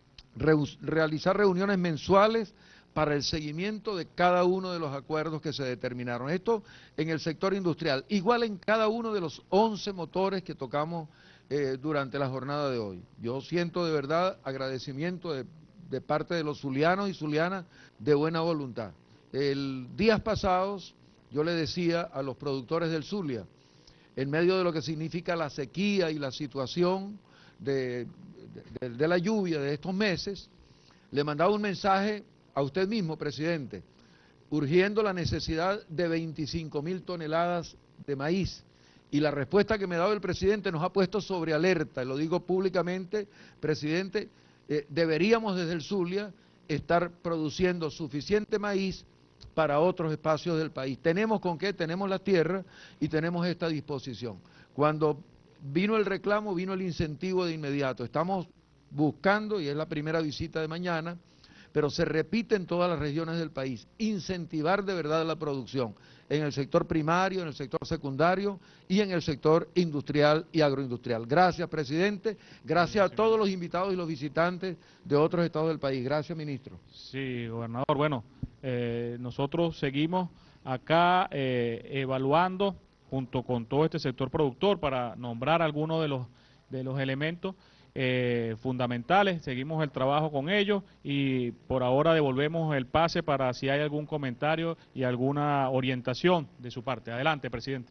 Realizar reuniones mensuales para el seguimiento de cada uno de los acuerdos que se determinaron. Esto en el sector industrial, igual en cada uno de los 11 motores que tocamos durante la jornada de hoy. Yo siento de verdad agradecimiento de parte de los zulianos y zulianas de buena voluntad. Días pasados yo le decía a los productores del Zulia, en medio de lo que significa la sequía y la situación de la lluvia de estos meses, le mandaba un mensaje a usted mismo, presidente, urgiendo la necesidad de 25.000 toneladas de maíz. Y la respuesta que me daba el presidente nos ha puesto sobre alerta, y lo digo públicamente, presidente, deberíamos desde el Zulia estar produciendo suficiente maíz para otros espacios del país. Tenemos con qué, tenemos la tierra y tenemos esta disposición. Cuando vino el reclamo, vino el incentivo de inmediato. Estamos buscando, y es la primera visita de mañana, pero se repite en todas las regiones del país, incentivar de verdad la producción en el sector primario, en el sector secundario y en el sector industrial y agroindustrial. Gracias, presidente. Gracias a todos los invitados y los visitantes de otros estados del país. Gracias, ministro. Sí, gobernador. Bueno, nosotros seguimos acá evaluando junto con todo este sector productor para nombrar algunos de los elementos fundamentales. Seguimos el trabajo con ellos y por ahora devolvemos el pase para si hay algún comentario y alguna orientación de su parte. Adelante, presidente.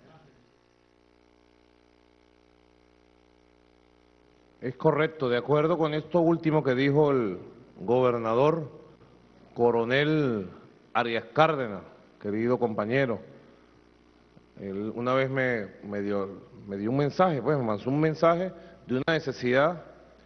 Es correcto, de acuerdo con esto último que dijo el gobernador coronel Arias Cárdenas, querido compañero. Él una vez me dio un mensaje, pues me mandó un mensaje de una necesidad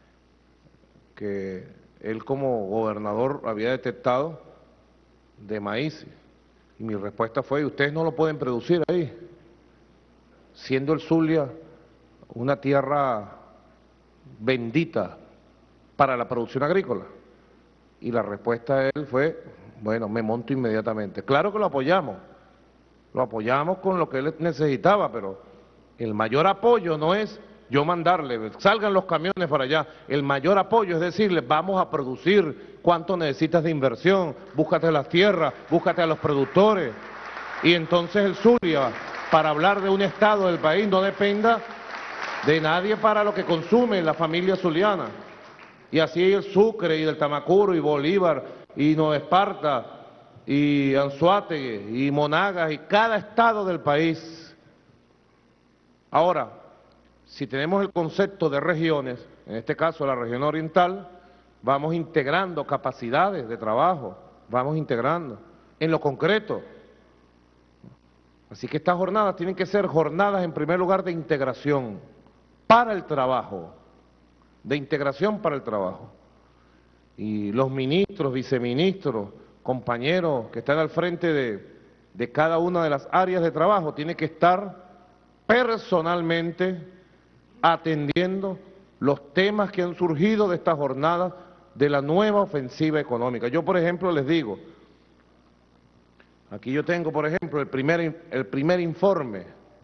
que él como gobernador había detectado de maíz. Y mi respuesta fue, ustedes no lo pueden producir ahí, siendo el Zulia una tierra bendita para la producción agrícola. Y la respuesta de él fue, bueno, me monto inmediatamente. Claro que lo apoyamos con lo que él necesitaba, pero el mayor apoyo no es yo mandarle, salgan los camiones para allá. El mayor apoyo es decirle, vamos a producir, cuánto necesitas de inversión, búscate las tierras, búscate a los productores. Y entonces el Zulia, para hablar de un estado del país, no dependa de nadie para lo que consume la familia zuliana. Y así el Sucre y del Tamacuro y Bolívar y Nueva Esparta y Anzoátegui y Monagas y cada estado del país. Ahora, si tenemos el concepto de regiones, en este caso la región oriental, vamos integrando capacidades de trabajo, vamos integrando en lo concreto. Así que estas jornadas tienen que ser jornadas en primer lugar de integración para el trabajo, de integración para el trabajo. Y los ministros, viceministros, compañeros que están al frente de cada una de las áreas de trabajo tienen que estar personalmente atendiendo los temas que han surgido de esta jornada de la nueva ofensiva económica. Yo, por ejemplo, les digo, Aquí yo tengo, por ejemplo, el primer informe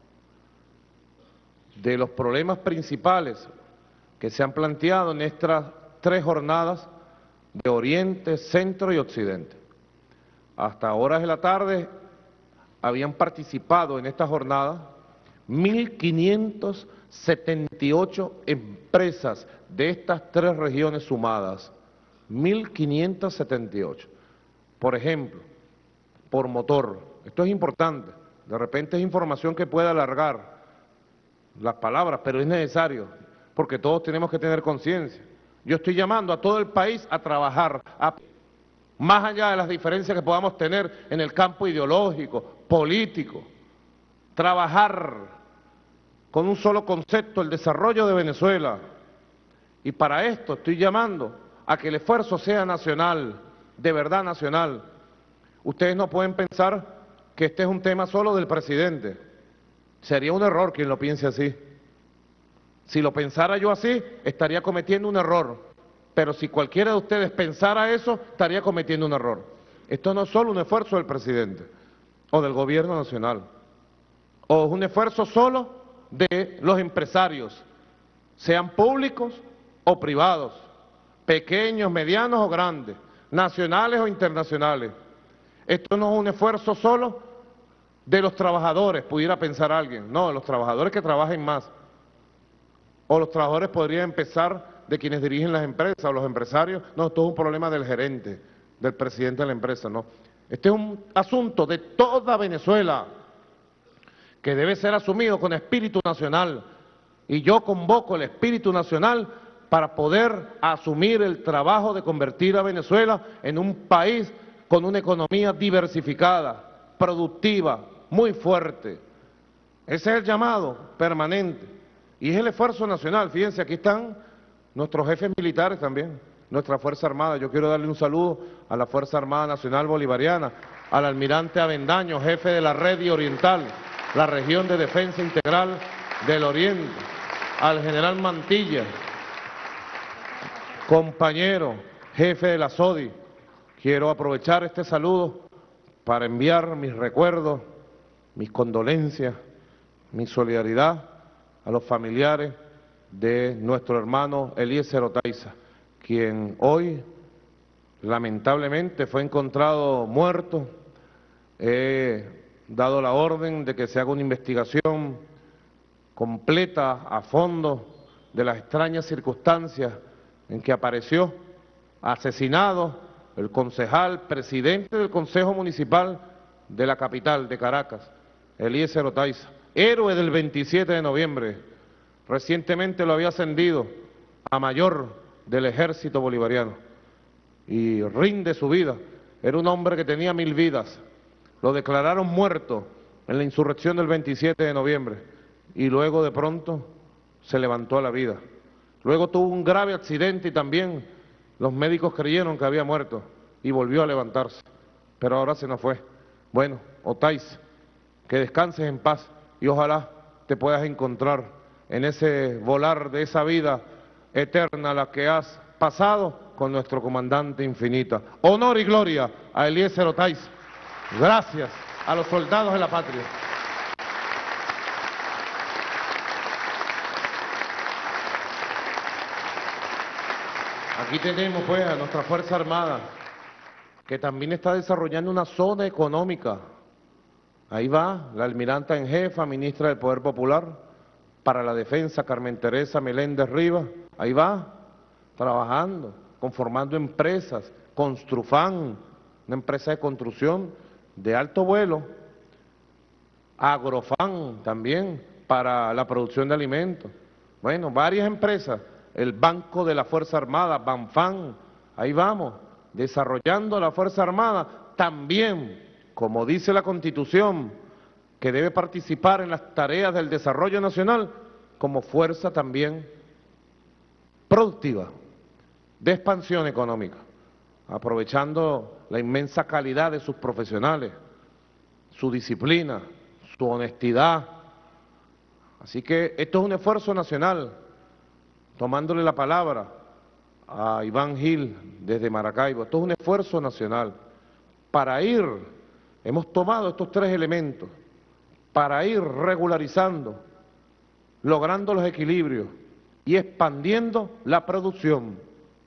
de los problemas principales que se han planteado en estas 3 jornadas de Oriente, Centro y Occidente. Hasta horas de la tarde habían participado en esta jornada 1.578 empresas de estas 3 regiones sumadas, 1.578. Por ejemplo, por motor, esto es importante, de repente es información que puede alargar las palabras, pero es necesario, porque todos tenemos que tener conciencia. Yo estoy llamando a todo el país a trabajar, más allá de las diferencias que podamos tener en el campo ideológico, político, trabajar con un solo concepto, el desarrollo de Venezuela. Y para esto estoy llamando a que el esfuerzo sea nacional, de verdad nacional. Ustedes no pueden pensar que este es un tema solo del presidente. Sería un error quien lo piense así. Si lo pensara yo así, estaría cometiendo un error. Pero si cualquiera de ustedes pensara eso, estaría cometiendo un error. Esto no es solo un esfuerzo del presidente o del gobierno nacional, o es un esfuerzo solo de los empresarios, sean públicos o privados, pequeños, medianos o grandes, nacionales o internacionales. Esto no es un esfuerzo solo de los trabajadores, pudiera pensar alguien. No, los trabajadores que trabajen más. O los trabajadores podrían empezar de quienes dirigen las empresas o los empresarios. No, esto es un problema del gerente, del presidente de la empresa, no. Este es un asunto de toda Venezuela que debe ser asumido con espíritu nacional. Y yo convoco el espíritu nacional para poder asumir el trabajo de convertir a Venezuela en un país con una economía diversificada, productiva, muy fuerte. Ese es el llamado permanente y es el esfuerzo nacional. Fíjense, aquí están nuestros jefes militares también, nuestra Fuerza Armada. Yo quiero darle un saludo a la Fuerza Armada Nacional Bolivariana, al almirante Avendaño, jefe de la Red Oriental, la región de defensa integral del Oriente, al general Mantilla, compañero, jefe de la SODI. Quiero aprovechar este saludo para enviar mis recuerdos, mis condolencias, mi solidaridad a los familiares de nuestro hermano Eliezer Otaiza, quien hoy lamentablemente fue encontrado muerto. He dado la orden de que se haga una investigación completa, a fondo, de las extrañas circunstancias en que apareció asesinado el concejal, presidente del Consejo Municipal de la capital, de Caracas, Eliezer Otaiza, héroe del 27 de noviembre. Recientemente lo había ascendido a mayor del ejército bolivariano y rinde su vida. Era un hombre que tenía 1000 vidas. Lo declararon muerto en la insurrección del 27 de noviembre y luego de pronto se levantó a la vida. Luego tuvo un grave accidente y también los médicos creyeron que había muerto y volvió a levantarse, pero ahora se nos fue. Bueno, Otaiza, que descanses en paz y ojalá te puedas encontrar en ese volar de esa vida eterna a la que has pasado con nuestro comandante infinita. Honor y gloria a Eliezer Otaiza. Gracias a los soldados de la patria. Aquí tenemos pues a nuestra Fuerza Armada, que también está desarrollando una zona económica. Ahí va la almiranta en jefa, ministra del Poder Popular para la Defensa, Carmen Teresa Meléndez Rivas. Ahí va, trabajando, conformando empresas, Construfan, una empresa de construcción de alto vuelo, Agrofan también para la producción de alimentos. Bueno, varias empresas. El Banco de la Fuerza Armada, Banfan, ahí vamos, desarrollando la Fuerza Armada, también, como dice la Constitución, que debe participar en las tareas del desarrollo nacional como fuerza también productiva, de expansión económica, aprovechando la inmensa calidad de sus profesionales, su disciplina, su honestidad. Así que esto es un esfuerzo nacional. Tomándole la palabra a Iván Gil desde Maracaibo, esto es un esfuerzo nacional para ir hemos tomado estos tres elementos para ir regularizando, logrando los equilibrios y expandiendo la producción,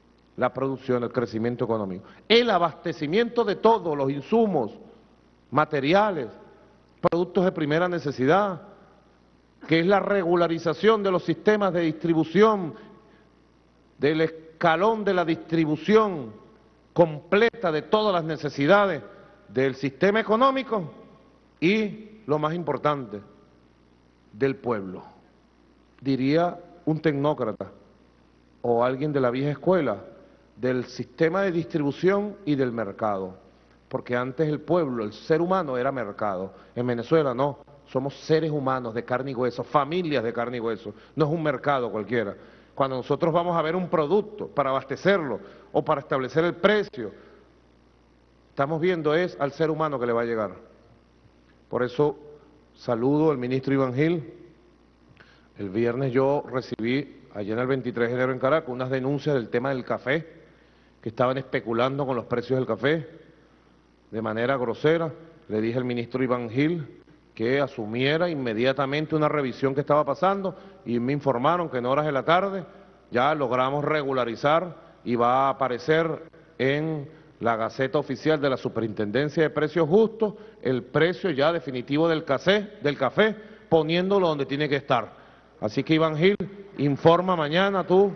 el crecimiento económico, el abastecimiento de todos los insumos, materiales, productos de primera necesidad, que es la regularización de los sistemas de distribución, del escalón de la distribución completa de todas las necesidades del sistema económico y, lo más importante, del pueblo. Diría un tecnócrata o alguien de la vieja escuela, del sistema de distribución y del mercado, porque antes el pueblo, el ser humano era mercado. En Venezuela no, somos seres humanos de carne y hueso, familias de carne y hueso, no es un mercado cualquiera. Cuando nosotros vamos a ver un producto para abastecerlo o para establecer el precio, estamos viendo es al ser humano que le va a llegar. Por eso saludo al ministro Iván Gil. El viernes yo recibí, allá en el 23 de enero en Caracas, unas denuncias del tema del café, que estaban especulando con los precios del café de manera grosera. Le dije al ministro Iván Gil que asumiera inmediatamente una revisión que estaba pasando y me informaron que en horas de la tarde ya logramos regularizar y va a aparecer en la Gaceta Oficial de la Superintendencia de Precios Justos el precio ya definitivo del café, poniéndolo donde tiene que estar. Así que Iván Gil, informa mañana tú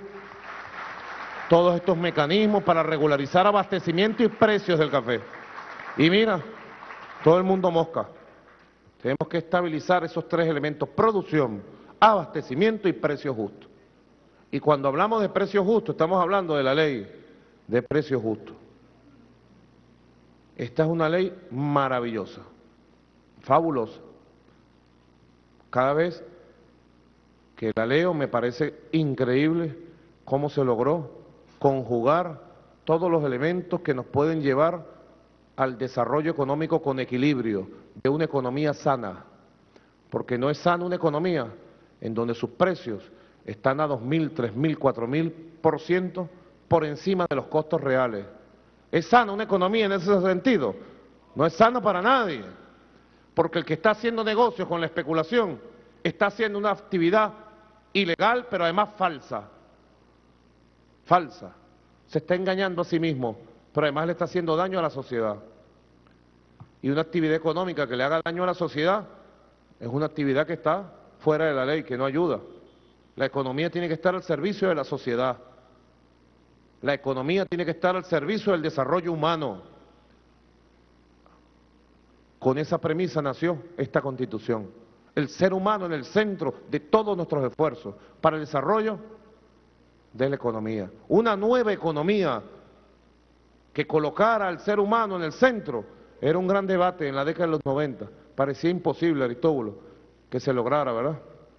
todos estos mecanismos para regularizar abastecimiento y precios del café. Y mira, todo el mundo mosca. Tenemos que estabilizar esos tres elementos: producción, abastecimiento y precios justos. Y cuando hablamos de precios justos, estamos hablando de la ley de precios justos. Esta es una ley maravillosa, fabulosa. Cada vez que la leo me parece increíble cómo se logró conjugar todos los elementos que nos pueden llevar al desarrollo económico con equilibrio, de una economía sana, porque no es sana una economía en donde sus precios están a 2.000, 3.000, 4.000% por encima de los costos reales. ¿Es sana una economía en ese sentido? No es sana para nadie, porque el que está haciendo negocios con la especulación está haciendo una actividad ilegal, pero además falsa. Se está engañando a sí mismo, pero además le está haciendo daño a la sociedad. Y una actividad económica que le haga daño a la sociedad es una actividad que está fuera de la ley, que no ayuda. La economía tiene que estar al servicio de la sociedad. La economía tiene que estar al servicio del desarrollo humano. Con esa premisa nació esta Constitución. El ser humano en el centro de todos nuestros esfuerzos para el desarrollo de la economía. Una nueva economía que colocara al ser humano en el centro era un gran debate en la década de los 90. Parecía imposible, Aristóbulo, que se lograra, ¿verdad?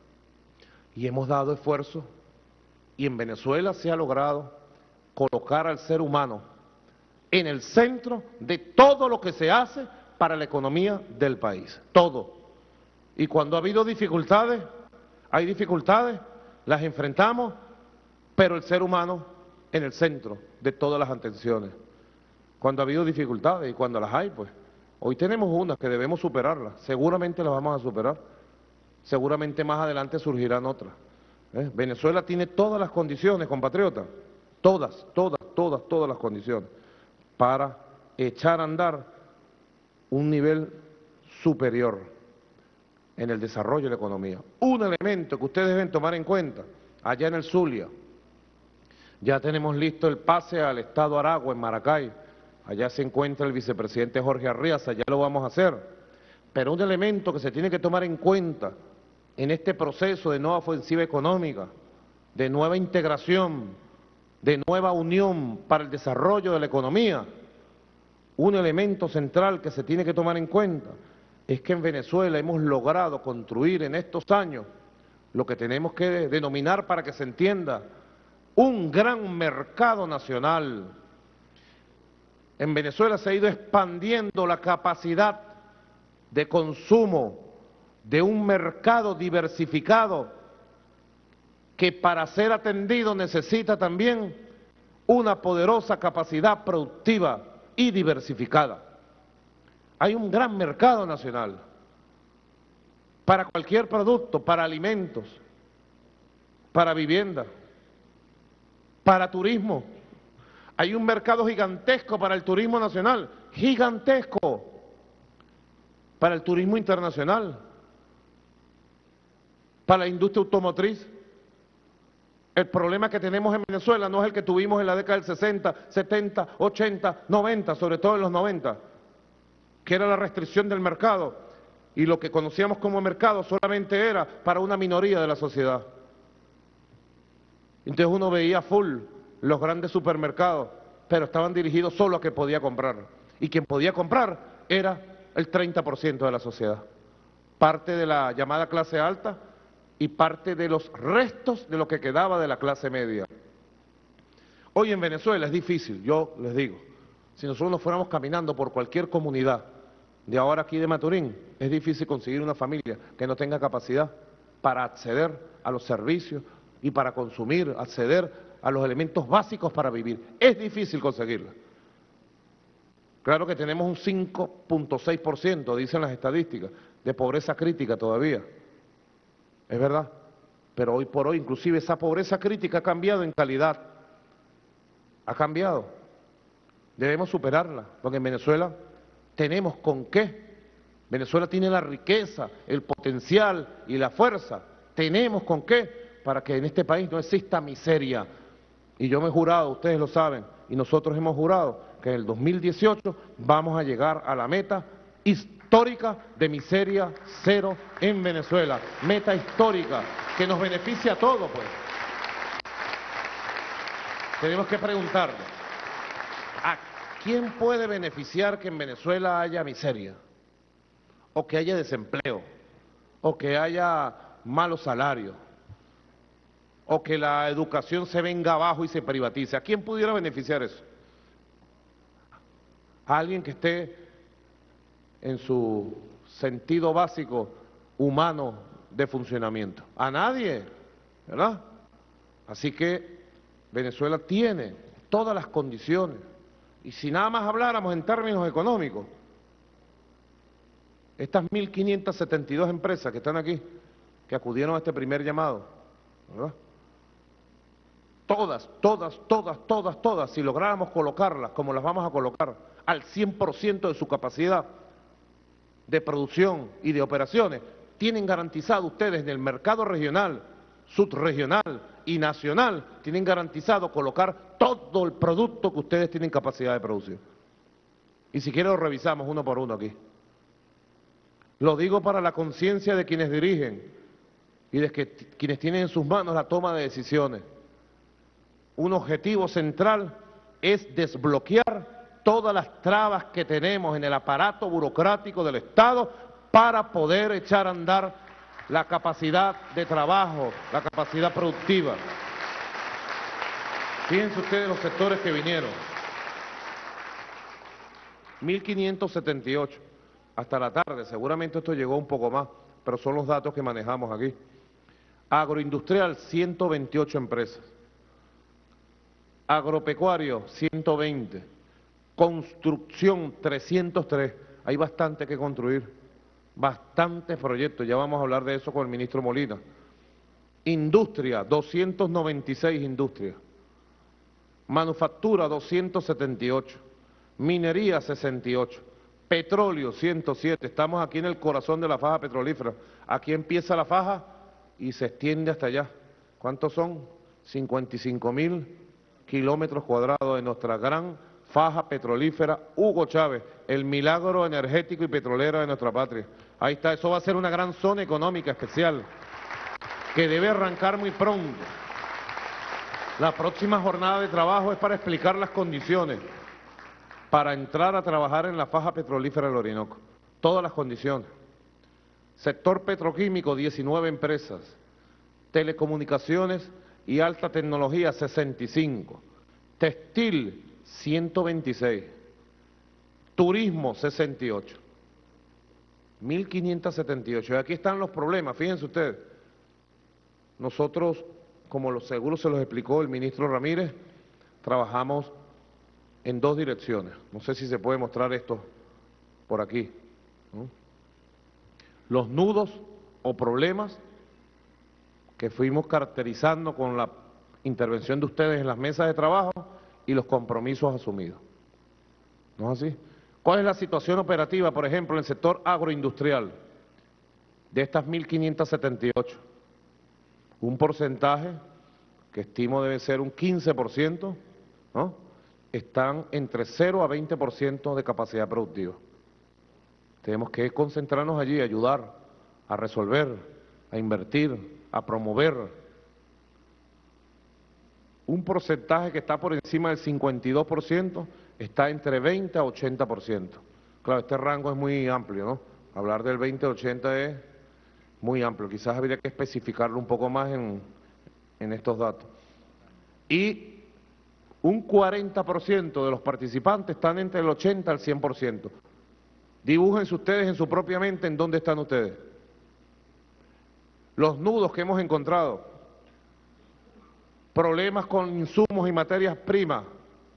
Y hemos dado esfuerzo, y en Venezuela se ha logrado colocar al ser humano en el centro de todo lo que se hace para la economía del país, todo. Y cuando ha habido dificultades, hay dificultades, las enfrentamos, pero el ser humano en el centro de todas las atenciones. Cuando ha habido dificultades y cuando las hay, pues, hoy tenemos unas que debemos superarlas, seguramente las vamos a superar, seguramente más adelante surgirán otras. Venezuela tiene todas las condiciones, compatriotas, todas las condiciones para echar a andar un nivel superior en el desarrollo de la economía. Un elemento que ustedes deben tomar en cuenta, allá en el Zulia, ya tenemos listo el pase al estado Aragua, en Maracay, allá se encuentra el vicepresidente Jorge Arriaza, ya lo vamos a hacer, pero un elemento que se tiene que tomar en cuenta en este proceso de nueva ofensiva económica, de nueva integración, de nueva unión para el desarrollo de la economía, un elemento central que se tiene que tomar en cuenta es que en Venezuela hemos logrado construir en estos años lo que tenemos que denominar, para que se entienda, un gran mercado nacional. En Venezuela se ha ido expandiendo la capacidad de consumo de un mercado diversificado que para ser atendido necesita también una poderosa capacidad productiva y diversificada. Hay un gran mercado nacional para cualquier producto, para alimentos, para vivienda, para turismo. Hay un mercado gigantesco para el turismo nacional, gigantesco, para el turismo internacional, para la industria automotriz. El problema que tenemos en Venezuela no es el que tuvimos en la década del 60, 70, 80, 90, sobre todo en los 90, que era la restricción del mercado, y lo que conocíamos como mercado solamente era para una minoría de la sociedad. Entonces uno veía full los grandes supermercados, pero estaban dirigidos solo a quien podía comprar, y quien podía comprar era el 30% de la sociedad, parte de la llamada clase alta y parte de los restos de lo que quedaba de la clase media. Hoy en Venezuela es difícil, yo les digo, si nosotros nos fuéramos caminando por cualquier comunidad de ahora aquí de Maturín, es difícil conseguir una familia que no tenga capacidad para acceder a los servicios y para consumir, acceder a los elementos básicos para vivir. Es difícil conseguirla. Claro que tenemos un 5.6%, dicen las estadísticas, de pobreza crítica todavía. Es verdad, pero hoy por hoy inclusive esa pobreza crítica ha cambiado en calidad. Ha cambiado. Debemos superarla, porque en Venezuela tenemos con qué. Venezuela tiene la riqueza, el potencial y la fuerza. Tenemos con qué para que en este país no exista miseria. Y yo me he jurado, ustedes lo saben, y nosotros hemos jurado que en el 2018 vamos a llegar a la meta histórica de miseria cero en Venezuela. Meta histórica que nos beneficia a todos, pues. Tenemos que preguntarnos, ¿a quién puede beneficiar que en Venezuela haya miseria? O que haya desempleo, o que haya malos salarios, o que la educación se venga abajo y se privatice. ¿A quién pudiera beneficiar eso? A alguien que esté en su sentido básico humano de funcionamiento. A nadie, ¿verdad? Así que Venezuela tiene todas las condiciones. Y si nada más habláramos en términos económicos, estas 1.572 empresas que están aquí, que acudieron a este primer llamado, ¿verdad? Todas, si lográramos colocarlas como las vamos a colocar, al 100% de su capacidad de producción y de operaciones, tienen garantizado ustedes en el mercado regional, subregional y nacional, tienen garantizado colocar todo el producto que ustedes tienen capacidad de producir. Y si quieren lo revisamos uno por uno aquí. Lo digo para la conciencia de quienes dirigen y de quienes tienen en sus manos la toma de decisiones. Un objetivo central es desbloquear todas las trabas que tenemos en el aparato burocrático del Estado para poder echar a andar la capacidad de trabajo, la capacidad productiva. Fíjense ustedes los sectores que vinieron. 1.578 hasta la tarde, seguramente esto llegó un poco más, pero son los datos que manejamos aquí. Agroindustrial, 128 empresas. Agropecuario, 120. Construcción, 303. Hay bastante que construir, bastantes proyectos, ya vamos a hablar de eso con el ministro Molina. Industria, 296 industrias. Manufactura, 278. Minería, 68. Petróleo, 107. Estamos aquí en el corazón de la faja petrolífera. Aquí empieza la faja y se extiende hasta allá. ¿Cuántos son? 55.000 kilómetros cuadrados de nuestra gran faja petrolífera Hugo Chávez, el milagro energético y petrolero de nuestra patria. Ahí está, eso va a ser una gran zona económica especial que debe arrancar muy pronto. La próxima jornada de trabajo es para explicar las condiciones para entrar a trabajar en la faja petrolífera del Orinoco. Todas las condiciones. Sector petroquímico, 19 empresas. Telecomunicaciones y alta tecnología, 65. Textil, 126. Turismo, 68. 1.578. Y aquí están los problemas, fíjense ustedes. Nosotros, como los seguros se los explicó el ministro Ramírez, trabajamos en dos direcciones. No sé si se puede mostrar esto por aquí, ¿no? Los nudos o problemas que fuimos caracterizando con la intervención de ustedes en las mesas de trabajo y los compromisos asumidos. ¿No es así? ¿Cuál es la situación operativa, por ejemplo, en el sector agroindustrial? De estas 1.578, un porcentaje que estimo debe ser un 15%, ¿no? Están entre 0 a 20% de capacidad productiva. Tenemos que concentrarnos allí, ayudar a resolver, a invertir, a promover. Un porcentaje que está por encima del 52% está entre 20 a 80%. Claro, este rango es muy amplio, ¿no? Hablar del 20 a 80 es muy amplio. Quizás habría que especificarlo un poco más en estos datos. Y un 40% de los participantes están entre el 80 al 100%. Dibújense ustedes en su propia mente en dónde están ustedes. Los nudos que hemos encontrado, problemas con insumos y materias primas,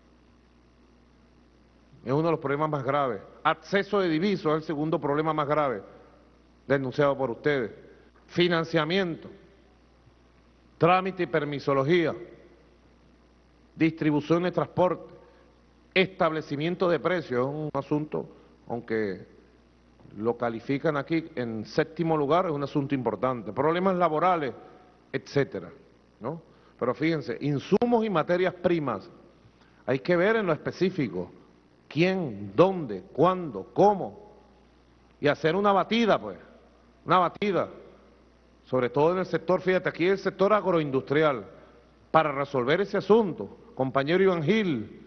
es uno de los problemas más graves. Acceso de divisas es el segundo problema más grave, denunciado por ustedes. Financiamiento, trámite y permisología, distribución de transporte, establecimiento de precios, es un asunto, aunque lo califican aquí en 7º lugar, es un asunto importante. Problemas laborales, etcétera, ¿no? Pero fíjense, insumos y materias primas, hay que ver en lo específico, quién, dónde, cuándo, cómo, y hacer una batida, pues, una batida, sobre todo en el sector, fíjate, aquí el sector agroindustrial, para resolver ese asunto, compañero Iván Gil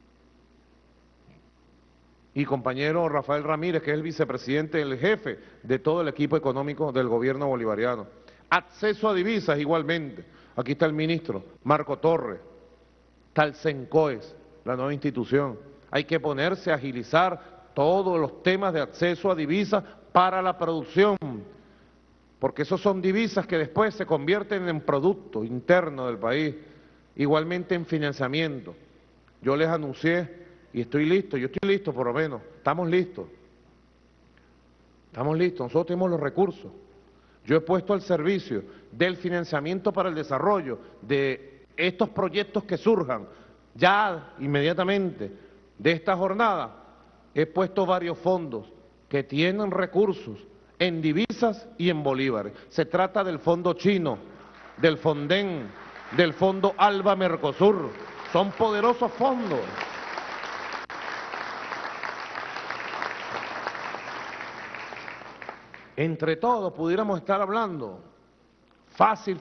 y compañero Rafael Ramírez, que es el vicepresidente, el jefe de todo el equipo económico del gobierno bolivariano. Acceso a divisas igualmente, aquí está el ministro Marco Torres, está el CENCOES, la nueva institución. Hay que ponerse a agilizar todos los temas de acceso a divisas para la producción, porque esos son divisas que después se convierten en producto interno del país, igualmente en financiamiento. Yo les anuncié y estoy listo, yo estoy listo por lo menos, estamos listos, nosotros tenemos los recursos. Yo he puesto al servicio del financiamiento para el desarrollo de estos proyectos que surjan, ya inmediatamente de esta jornada, he puesto varios fondos que tienen recursos en divisas y en bolívares. Se trata del fondo chino, del Fonden, del fondo Alba Mercosur, son poderosos fondos. Entre todos pudiéramos estar hablando fácil,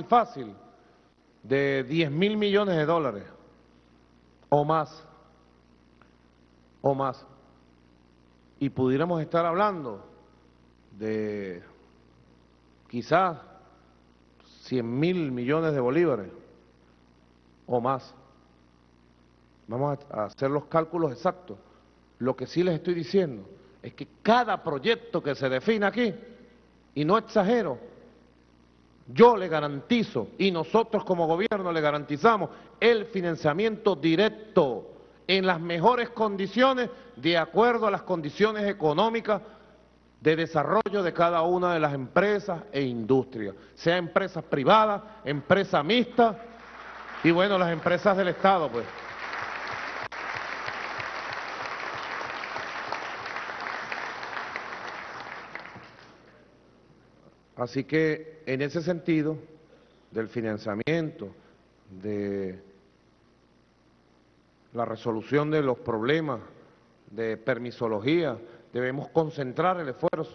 de 10.000 millones de dólares o más, y pudiéramos estar hablando de quizás 100.000 millones de bolívares o más. Vamos a hacer los cálculos exactos. Lo que sí les estoy diciendo es que cada proyecto que se define aquí, y no exagero, yo le garantizo, y nosotros como gobierno le garantizamos el financiamiento directo en las mejores condiciones, de acuerdo a las condiciones económicas de desarrollo de cada una de las empresas e industrias, sea empresas privadas, empresa mixta, y bueno, las empresas del Estado, pues. Así que, en ese sentido, del financiamiento, de la resolución de los problemas, de permisología, debemos concentrar el esfuerzo.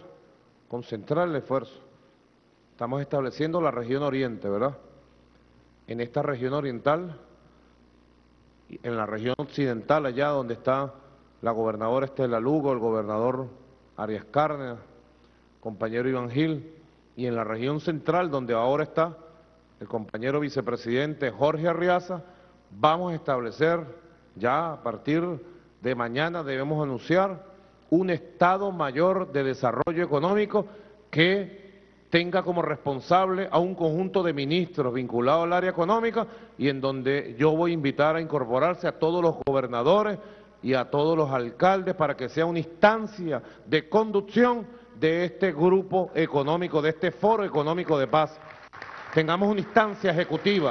Estamos estableciendo la región oriente, ¿verdad? En esta región oriental, en la región occidental, allá donde está la gobernadora Estela Lugo, el gobernador Arias Cárdenas, compañero Iván Gil, y en la región central, donde ahora está el compañero vicepresidente Jorge Arriaza, vamos a establecer, ya a partir de mañana debemos anunciar un Estado Mayor de Desarrollo Económico que tenga como responsable a un conjunto de ministros vinculados al área económica, y en donde yo voy a invitar a incorporarse a todos los gobernadores y a todos los alcaldes para que sea una instancia de conducción de este grupo económico, de este foro económico de paz. Tengamos una instancia ejecutiva,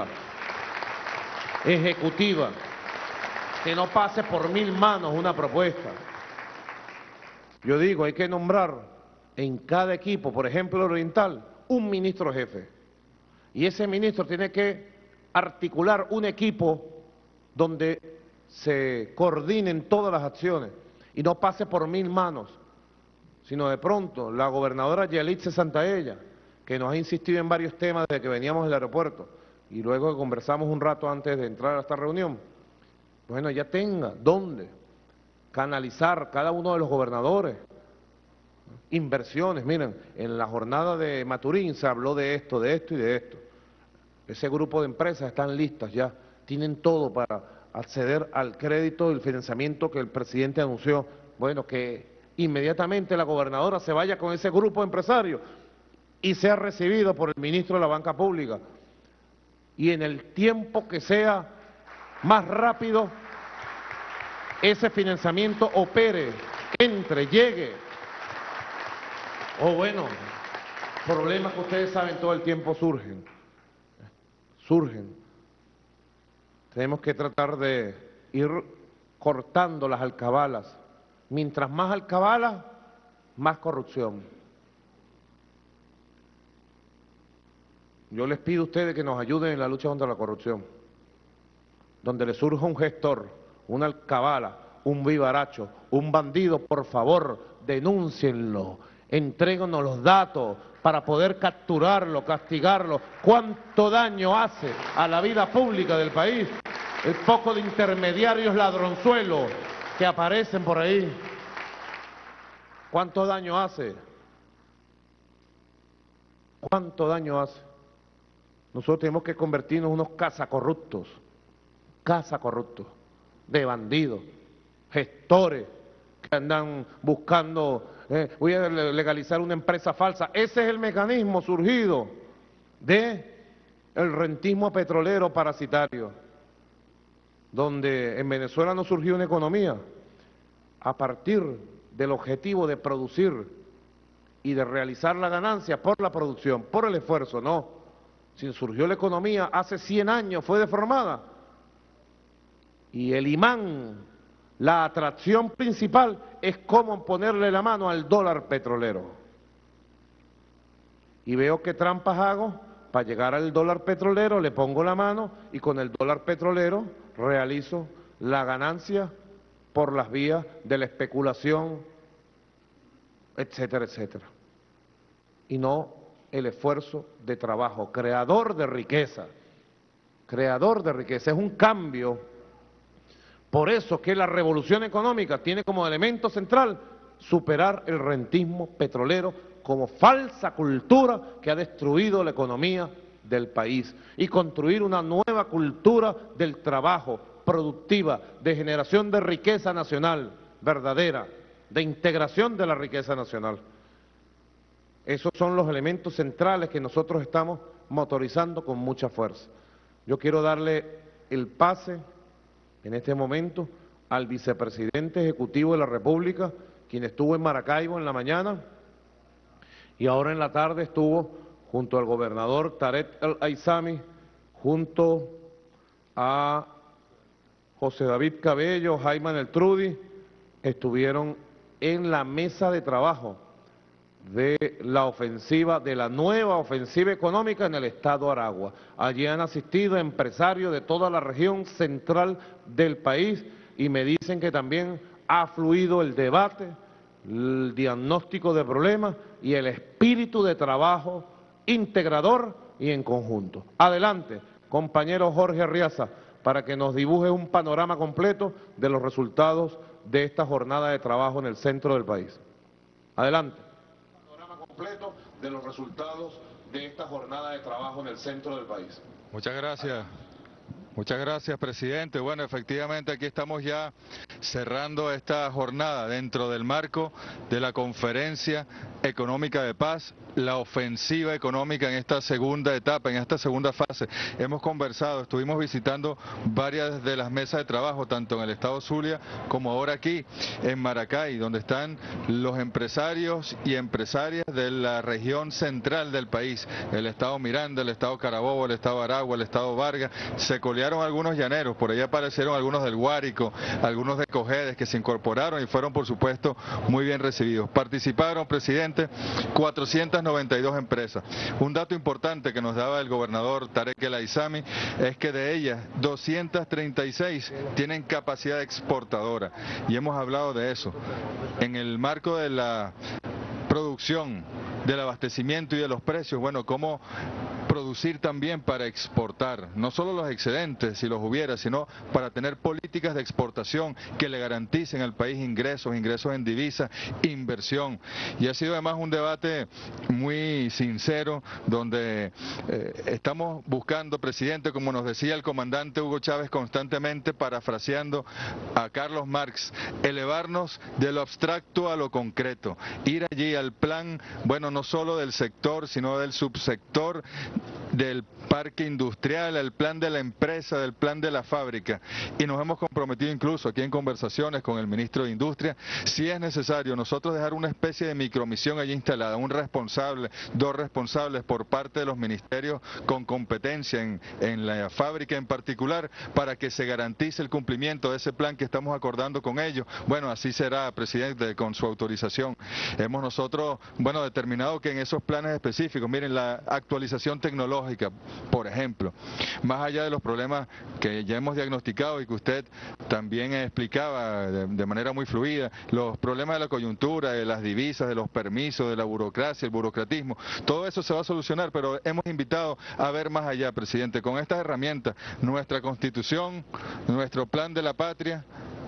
que no pase por 1000 manos una propuesta. Yo digo, hay que nombrar en cada equipo, por ejemplo, el oriental, un ministro jefe. Y ese ministro tiene que articular un equipo donde se coordinen todas las acciones y no pase por 1000 manos, sino de pronto la gobernadora Yelitza Santaella, que nos ha insistido en varios temas desde que veníamos del aeropuerto, y luego que conversamos un rato antes de entrar a esta reunión, bueno, ya tenga dónde canalizar cada uno de los gobernadores, inversiones. Miren, en la jornada de Maturín se habló de esto y de esto. Ese grupo de empresas están listas ya, tienen todo para acceder al crédito y el financiamiento que el presidente anunció. Bueno, que inmediatamente la gobernadora se vaya con ese grupo de empresarios y sea recibido por el ministro de la Banca Pública. Y en el tiempo que sea más rápido, ese financiamiento opere, entre, llegue. O bueno, problemas que ustedes saben todo el tiempo surgen. Tenemos que tratar de ir cortando las alcabalas. Mientras más alcabalas, más corrupción. Yo les pido a ustedes que nos ayuden en la lucha contra la corrupción. Donde le surja un gestor, una alcabala, un vivaracho, un bandido, por favor, denúncienlo, entréguenos los datos para poder capturarlo, castigarlo. ¿Cuánto daño hace a la vida pública del país el poco de intermediarios ladronzuelos que aparecen por ahí? ¿Cuánto daño hace? ¿Cuánto daño hace? Nosotros tenemos que convertirnos en unos cazacorruptos, de bandidos, gestores que andan buscando, voy a legalizar una empresa falsa. Ese es el mecanismo surgido de el rentismo petrolero parasitario, donde en Venezuela no surgió una economía a partir del objetivo de producir y de realizar la ganancia por la producción, por el esfuerzo, no. Si surgió la economía hace 100 años, fue deformada. Y el imán, la atracción principal, es cómo ponerle la mano al dólar petrolero. Y veo qué trampas hago para llegar al dólar petrolero, le pongo la mano y con el dólar petrolero realizo la ganancia por las vías de la especulación, etcétera, etcétera. Y no el esfuerzo de trabajo, creador de riqueza, es un cambio. Por eso que la revolución económica tiene como elemento central superar el rentismo petrolero como falsa cultura que ha destruido la economía del país y construir una nueva cultura del trabajo, productiva, de generación de riqueza nacional verdadera, de integración de la riqueza nacional. Esos son los elementos centrales que nosotros estamos motorizando con mucha fuerza. Yo quiero darle el pase en este momento al vicepresidente ejecutivo de la República, quien estuvo en Maracaibo en la mañana y ahora en la tarde estuvo junto al gobernador Tarek El Aizami, junto a José David Cabello, Jaime Neltrudi, estuvieron en la mesa de trabajo de la ofensiva, de la nueva ofensiva económica en el estado Aragua. Allí han asistido empresarios de toda la región central del país y me dicen que también ha fluido el debate, el diagnóstico de problemas y el espíritu de trabajo integrador y en conjunto. Adelante, compañero Jorge Arriaza, para que nos dibuje un panorama completo de los resultados de esta jornada de trabajo en el centro del país. Adelante. Completo de los resultados de esta jornada de trabajo en el centro del país. Muchas gracias, presidente. Bueno, efectivamente aquí estamos ya cerrando esta jornada dentro del marco de la Conferencia Económica de Paz, la ofensiva económica en esta segunda etapa, en esta segunda fase. Hemos conversado, estuvimos visitando varias de las mesas de trabajo, tanto en el estado Zulia como ahora aquí en Maracay, donde están los empresarios y empresarias de la región central del país, el estado Miranda, el estado Carabobo, el estado Aragua, el estado Vargas. Se colearon algunos llaneros, por ahí aparecieron algunos del Guárico, algunos de Cojedes que se incorporaron y fueron por supuesto muy bien recibidos. Participaron, presidente, 492 empresas. Un dato importante que nos daba el gobernador Tarek El Aizami es que de ellas 236 tienen capacidad exportadora y hemos hablado de eso. En el marco de la producción, del abastecimiento y de los precios, bueno, cómo producir también para exportar, no solo los excedentes si los hubiera, sino para tener políticas de exportación que le garanticen al país ingresos en divisas, inversión. Y ha sido además un debate muy sincero, donde estamos buscando, presidente, como nos decía el comandante Hugo Chávez constantemente, parafraseando a Carlos Marx, elevarnos de lo abstracto a lo concreto, ir allí al plan, bueno, no solo del sector, sino del subsector, del parque industrial, el plan de la empresa, del plan de la fábrica. Y nos hemos comprometido incluso aquí en conversaciones con el ministro de Industria, si es necesario nosotros dejar una especie de micromisión allí instalada, un responsable, dos responsables por parte de los ministerios con competencia en la fábrica en particular, para que se garantice el cumplimiento de ese plan que estamos acordando con ellos. Bueno, así será, presidente, con su autorización. Hemos nosotros, bueno, determinado que en esos planes específicos, miren, la actualización tecnológica, por ejemplo, más allá de los problemas que ya hemos diagnosticado y que usted también explicaba de manera muy fluida, los problemas de la coyuntura, de las divisas, de los permisos, de la burocracia, el burocratismo, todo eso se va a solucionar, pero hemos invitado a ver más allá, presidente, con estas herramientas, nuestra Constitución, nuestro plan de la patria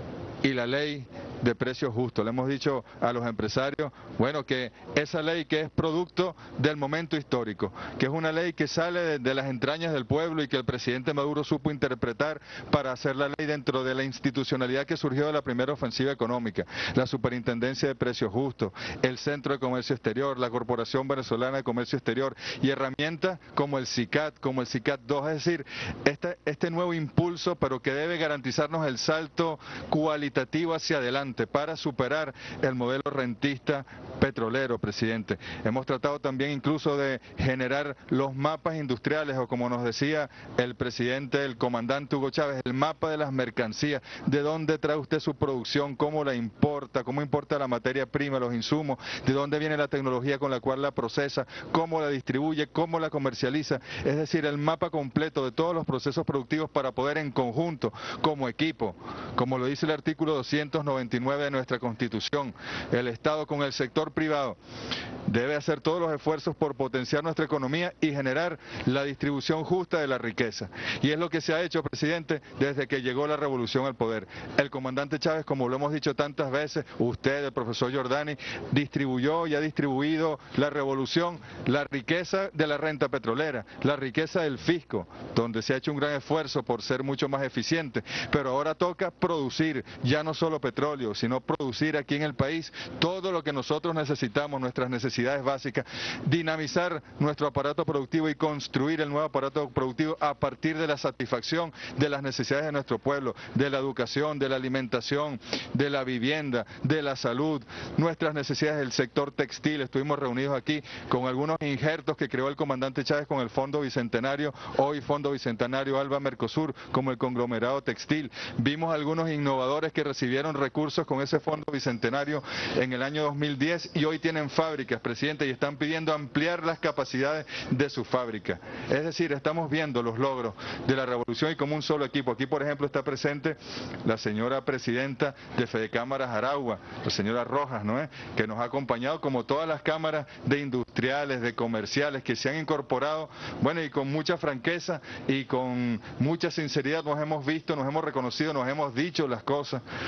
y la ley de precios justos. Le hemos dicho a los empresarios, bueno, que esa ley que es producto del momento histórico, que es una ley que sale de las entrañas del pueblo y que el presidente Maduro supo interpretar para hacer la ley dentro de la institucionalidad que surgió de la primera ofensiva económica, la Superintendencia de Precios Justos, el Centro de Comercio Exterior, la Corporación Venezolana de Comercio Exterior y herramientas como el SICAT, como el SICAT 2, es decir, este nuevo impulso, pero que debe garantizarnos el salto cualitativo hacia adelante para superar el modelo rentista petrolero, presidente. Hemos tratado también incluso de generar los mapas industriales, o como nos decía el presidente, el comandante Hugo Chávez, el mapa de las mercancías, de dónde trae usted su producción, cómo la importa, cómo importa la materia prima, los insumos, de dónde viene la tecnología con la cual la procesa, cómo la distribuye, cómo la comercializa, es decir, el mapa completo de todos los procesos productivos para poder en conjunto, como equipo, como lo dice el artículo 299 de nuestra Constitución, el Estado con el sector privado debe hacer todos los esfuerzos por potenciar nuestra economía y generar la distribución justa de la riqueza. Y es lo que se ha hecho, presidente, desde que llegó la revolución al poder. El comandante Chávez, como lo hemos dicho tantas veces, usted, el profesor Giordani, distribuyó y ha distribuido la revolución, la riqueza de la renta petrolera, la riqueza del fisco, donde se ha hecho un gran esfuerzo por ser mucho más eficiente, pero ahora toca producir, ya no solo petróleo, sino producir aquí en el país todo lo que nosotros necesitamos, nuestras necesidades básicas, dinamizar nuestro aparato productivo y construir el nuevo aparato productivo a partir de la satisfacción de las necesidades de nuestro pueblo, de la educación, de la alimentación, de la vivienda, de la salud, nuestras necesidades del sector textil. Estuvimos reunidos aquí con algunos injertos que creó el comandante Chávez con el Fondo Bicentenario, hoy Fondo Bicentenario Alba Mercosur, como el conglomerado textil. Vimos algunos innovadores que recibieron recursos con ese Fondo Bicentenario en el año 2010 y hoy tienen fábricas, presidente, y están pidiendo ampliar las capacidades de su fábrica. Es decir, estamos viendo los logros de la revolución y como un solo equipo. Aquí, por ejemplo, está presente la señora presidenta de Fedecámaras Aragua, la señora Rojas, ¿no es?, que nos ha acompañado, como todas las cámaras de industriales, de comerciales, que se han incorporado, bueno, y con mucha franqueza y con mucha sinceridad nos hemos visto, nos hemos reconocido, nos hemos dicho las cosas.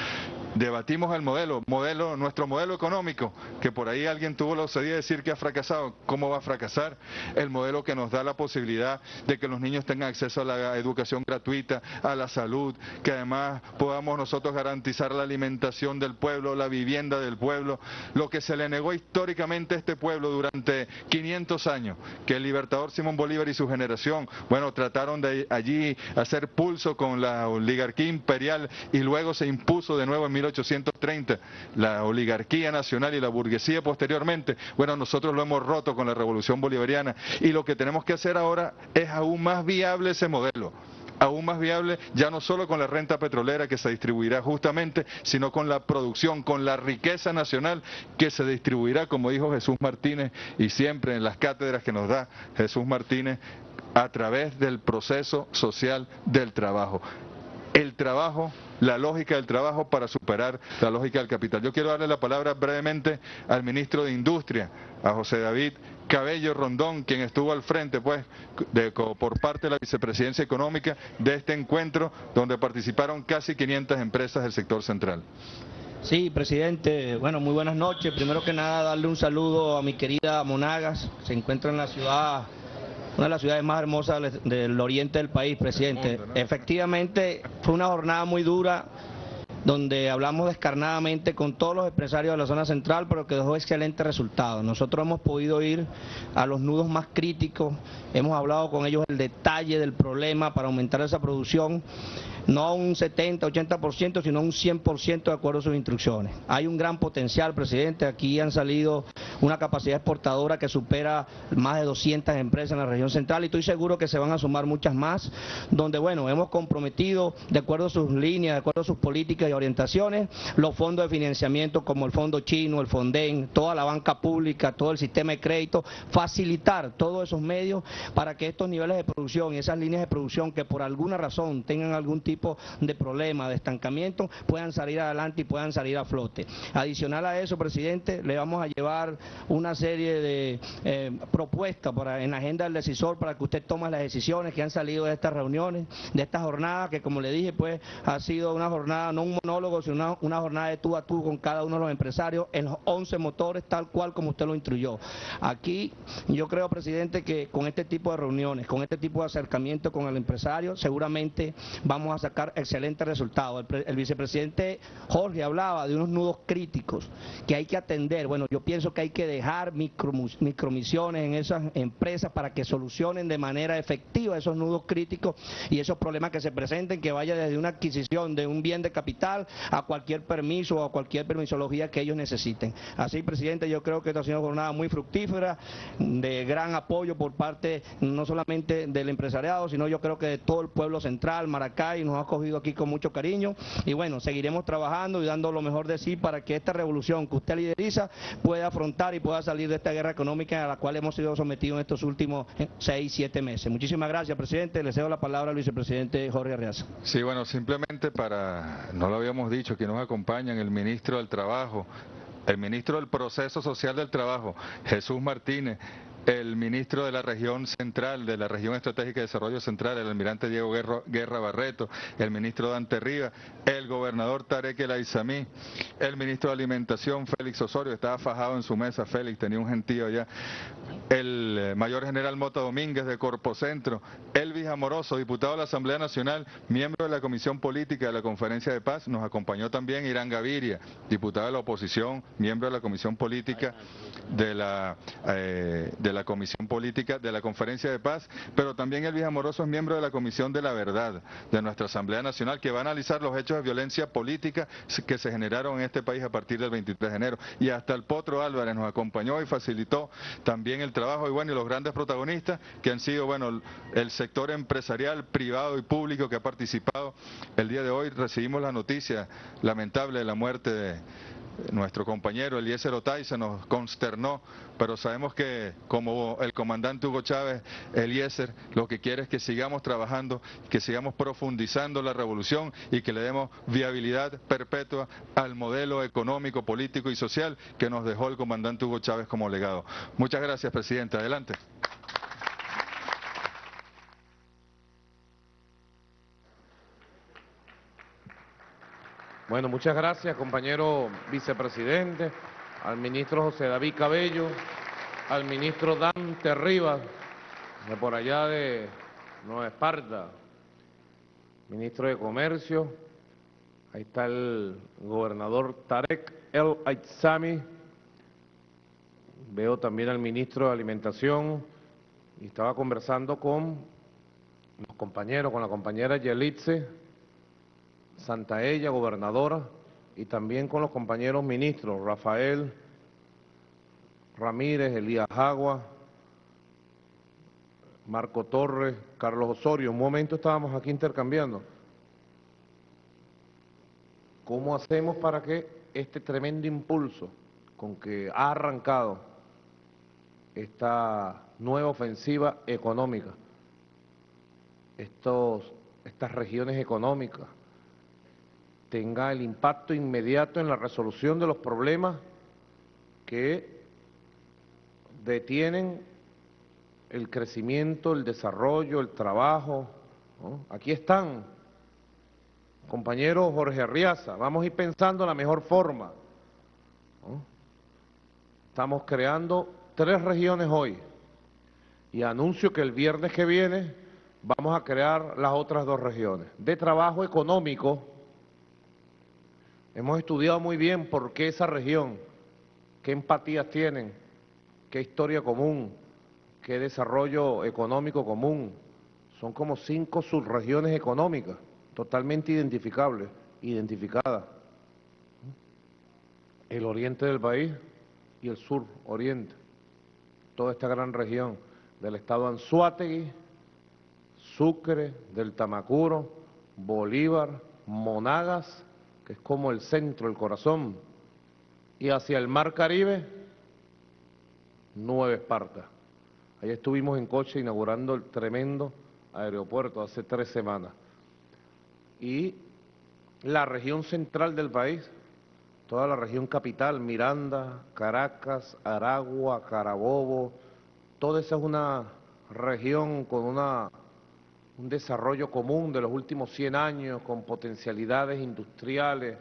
debatimos el nuestro modelo económico, que por ahí alguien tuvo la osadía de decir que ha fracasado. ¿Cómo va a fracasar? El modelo que nos da la posibilidad de que los niños tengan acceso a la educación gratuita, a la salud, que además podamos nosotros garantizar la alimentación del pueblo, la vivienda del pueblo, lo que se le negó históricamente a este pueblo durante 500 años, que el libertador Simón Bolívar y su generación, bueno, trataron de allí hacer pulso con la oligarquía imperial y luego se impuso de nuevo en 1830 la oligarquía nacional y la burguesía posteriormente. Bueno, nosotros lo hemos roto con la revolución bolivariana y lo que tenemos que hacer ahora es aún más viable ese modelo. Aún más viable, ya no solo con la renta petrolera que se distribuirá justamente, sino con la producción, con la riqueza nacional que se distribuirá, como dijo Jesús Martínez, y siempre en las cátedras que nos da Jesús Martínez, a través del proceso social del trabajo. El trabajo, la lógica del trabajo para superar la lógica del capital. Yo quiero darle la palabra brevemente al ministro de Industria, a José David Cabello Rondón, quien estuvo al frente pues por parte de la Vicepresidencia Económica de este encuentro donde participaron casi 500 empresas del sector central. Sí, presidente, bueno, muy buenas noches. Primero que nada, darle un saludo a mi querida Monagas, se encuentra en la ciudad, una de las ciudades más hermosas del oriente del país, presidente. Efectivamente, fue una jornada muy dura, donde hablamos descarnadamente con todos los empresarios de la zona central, pero que dejó excelentes resultados. Nosotros hemos podido ir a los nudos más críticos, hemos hablado con ellos el detalle del problema para aumentar esa producción, no a un 70, 80%, sino a un 100% de acuerdo a sus instrucciones. Hay un gran potencial, presidente, aquí han salido una capacidad exportadora que supera más de 200 empresas en la región central y estoy seguro que se van a sumar muchas más, donde, bueno, hemos comprometido, de acuerdo a sus líneas, de acuerdo a sus políticas y orientaciones, los fondos de financiamiento como el Fondo Chino, el Fonden, toda la banca pública, todo el sistema de crédito, facilitar todos esos medios para que estos niveles de producción y esas líneas de producción que por alguna razón tengan algún tipo de problema, de estancamiento, puedan salir adelante y puedan salir a flote. Adicional a eso, presidente, le vamos a llevar una serie de propuestas en la agenda del decisor para que usted tome las decisiones que han salido de estas reuniones, de esta jornada, que como le dije, pues ha sido una jornada, no un monólogo, sino una jornada de tú a tú con cada uno de los empresarios en los 11 motores, tal cual como usted lo instruyó. Aquí yo creo, presidente, que con este tipo de reuniones, con este tipo de acercamiento con el empresario, seguramente vamos a sacar excelentes resultados. El vicepresidente Jorge hablaba de unos nudos críticos que hay que atender. Bueno, yo pienso que hay que dejar micromisiones en esas empresas para que solucionen de manera efectiva esos nudos críticos y esos problemas que se presenten, que vaya desde una adquisición de un bien de capital a cualquier permiso o a cualquier permisología que ellos necesiten. Así, presidente, yo creo que esta ha sido una jornada muy fructífera, de gran apoyo por parte no solamente del empresariado, sino yo creo que de todo el pueblo central, Maracay, nos ha acogido aquí con mucho cariño y bueno, seguiremos trabajando y dando lo mejor de sí para que esta revolución que usted lideriza pueda afrontar y pueda salir de esta guerra económica a la cual hemos sido sometidos en estos últimos 6, 7 meses. Muchísimas gracias, presidente. Le cedo la palabra al vicepresidente Jorge Arreaza. Sí, bueno, simplemente no lo habíamos dicho, que nos acompañan el ministro del Trabajo, el ministro del Proceso Social del Trabajo, Jesús Martínez, el ministro de la región central, de la región estratégica de desarrollo central, el almirante Diego Guerra Barreto, el ministro Dante Rivas, el gobernador Tarek El Aizamí, el ministro de Alimentación Félix Osorio, estaba fajado en su mesa Félix, tenía un gentío allá, el mayor general Mota Domínguez de Corpocentro, Elvis Amoroso, diputado de la Asamblea Nacional, miembro de la Comisión Política de la Conferencia de Paz, nos acompañó también Irán Gaviria, diputado de la oposición, miembro de la Comisión Política de la Comisión Política de la Conferencia de Paz, pero también Elvis Amoroso es miembro de la Comisión de la Verdad de nuestra Asamblea Nacional, que va a analizar los hechos de violencia política que se generaron en este país a partir del 23 de enero. Y hasta el Potro Álvarez nos acompañó y facilitó también el trabajo y bueno, y los grandes protagonistas que han sido, bueno, el sector empresarial, privado y público que ha participado. El día de hoy recibimos la noticia lamentable de la muerte de nuestro compañero Eliezer Oteiza, nos consternó, pero sabemos que como el comandante Hugo Chávez, Eliezer lo que quiere es que sigamos trabajando, que sigamos profundizando la revolución y que le demos viabilidad perpetua al modelo económico, político y social que nos dejó el comandante Hugo Chávez como legado. Muchas gracias, presidente. Adelante. Bueno, muchas gracias, compañero vicepresidente, al ministro José David Cabello, al ministro Dante Rivas, de por allá de Nueva Esparta, ministro de Comercio. Ahí está el gobernador Tarek El Aizami. Veo también al ministro de Alimentación y estaba conversando con los compañeros, con la compañera Yelitze Santaella, gobernadora, y también con los compañeros ministros Rafael Ramírez, Elías Jagua, Marco Torres, Carlos Osorio. Un momento estábamos aquí intercambiando. ¿Cómo hacemos para que este tremendo impulso con que ha arrancado esta nueva ofensiva económica, estas regiones económicas, tenga el impacto inmediato en la resolución de los problemas que detienen el crecimiento, el desarrollo, el trabajo, ¿no? Aquí están, compañero Jorge Arriaza, vamos a ir pensando la mejor forma, ¿no? Estamos creando 3 regiones hoy y anuncio que el viernes que viene vamos a crear las otras 2 regiones. De trabajo económico, hemos estudiado muy bien por qué esa región, qué empatías tienen, qué historia común, qué desarrollo económico común. Son como 5 subregiones económicas totalmente identificables, identificadas. El oriente del país y el sur oriente. Toda esta gran región del estado Anzoátegui, Sucre, del Tamacuro, Bolívar, Monagas, que es como el centro, el corazón, y hacia el mar Caribe, Nueva Esparta. Ahí estuvimos en coche inaugurando el tremendo aeropuerto hace 3 semanas. Y la región central del país, toda la región capital, Miranda, Caracas, Aragua, Carabobo, toda esa es una región con un desarrollo común de los últimos 100 años, con potencialidades industriales,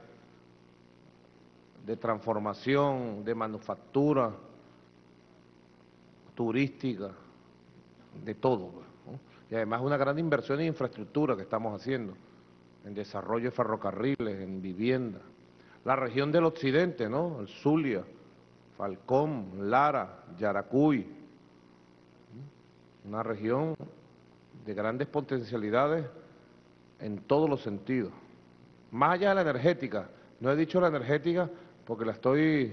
de transformación, de manufactura, turística, de todo, ¿no? Y además una gran inversión en infraestructura que estamos haciendo, en desarrollo de ferrocarriles, en vivienda. La región del occidente, ¿no? El Zulia, Falcón, Lara, Yaracuy, una región de grandes potencialidades en todos los sentidos. Más allá de la energética, no he dicho la energética porque la estoy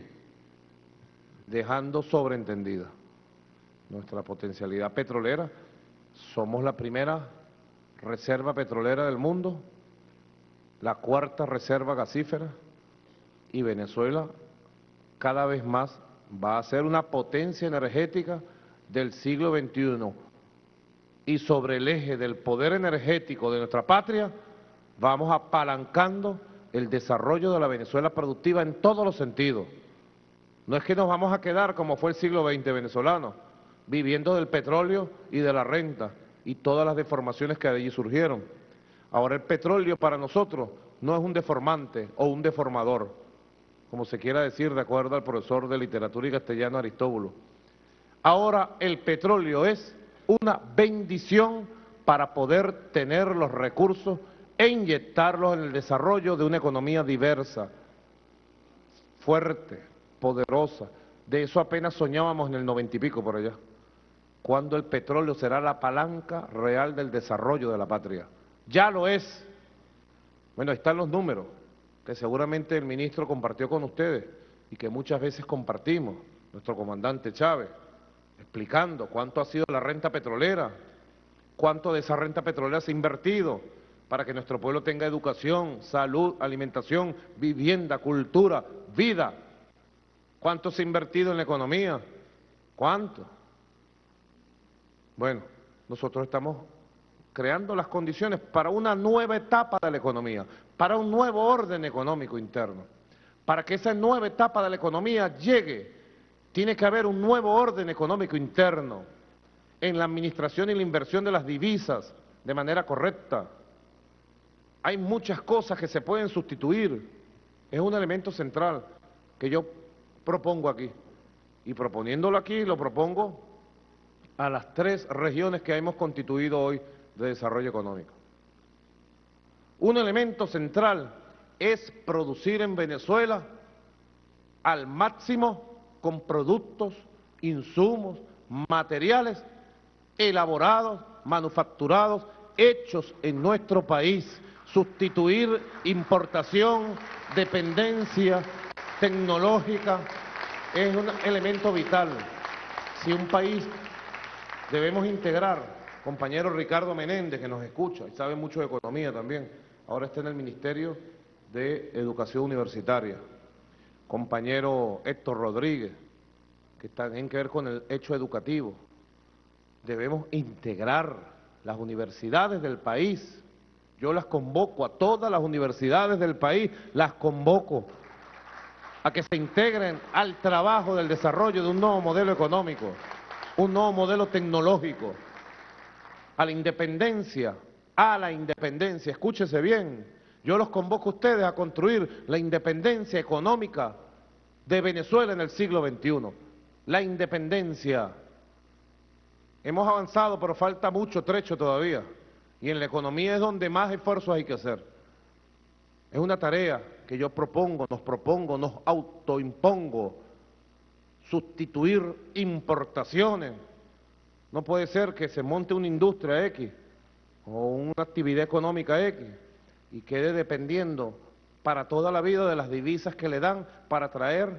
dejando sobreentendida. Nuestra potencialidad petrolera, somos la primera reserva petrolera del mundo, la 4ª reserva gasífera, y Venezuela cada vez más va a ser una potencia energética del siglo XXI. Y sobre el eje del poder energético de nuestra patria, vamos apalancando el desarrollo de la Venezuela productiva en todos los sentidos. No es que nos vamos a quedar como fue el siglo XX venezolano, viviendo del petróleo y de la renta y todas las deformaciones que de allí surgieron. Ahora el petróleo para nosotros no es un deformante o un deformador, como se quiera decir de acuerdo al profesor de literatura y castellano Aristóbulo. Ahora el petróleo es una bendición para poder tener los recursos e inyectarlos en el desarrollo de una economía diversa, fuerte, poderosa. De eso apenas soñábamos en el 90 y pico por allá, cuando el petróleo será la palanca real del desarrollo de la patria. Ya lo es. Bueno, ahí están los números que seguramente el ministro compartió con ustedes y que muchas veces compartimos, nuestro comandante Chávez, explicando cuánto ha sido la renta petrolera, cuánto de esa renta petrolera se ha invertido para que nuestro pueblo tenga educación, salud, alimentación, vivienda, cultura, vida. ¿Cuánto se ha invertido en la economía? ¿Cuánto? Bueno, nosotros estamos creando las condiciones para una nueva etapa de la economía, para un nuevo orden económico interno. Para que esa nueva etapa de la economía llegue, tiene que haber un nuevo orden económico interno en la administración y la inversión de las divisas de manera correcta. Hay muchas cosas que se pueden sustituir, es un elemento central que yo propongo aquí. Y proponiéndolo aquí, lo propongo a las 3 regiones que hemos constituido hoy de desarrollo económico. Un elemento central es producir en Venezuela al máximo con productos, insumos, materiales elaborados, manufacturados, hechos en nuestro país, sustituir importación, dependencia tecnológica, es un elemento vital. Si un país debemos integrar, compañero Ricardo Menéndez, que nos escucha y sabe mucho de economía también, ahora está en el Ministerio de Educación Universitaria, compañero Héctor Rodríguez, que tienen que ver con el hecho educativo. Debemos integrar las universidades del país. Yo las convoco a todas las universidades del país, las convoco a que se integren al trabajo del desarrollo de un nuevo modelo económico, un nuevo modelo tecnológico, a la independencia, escúchese bien, yo los convoco a ustedes a construir la independencia económica de Venezuela en el siglo XXI, la independencia. Hemos avanzado, pero falta mucho trecho todavía, y en la economía es donde más esfuerzos hay que hacer. Es una tarea que yo nos autoimpongo, sustituir importaciones. No puede ser que se monte una industria X o una actividad económica X y quede dependiendo para toda la vida de las divisas que le dan para traer,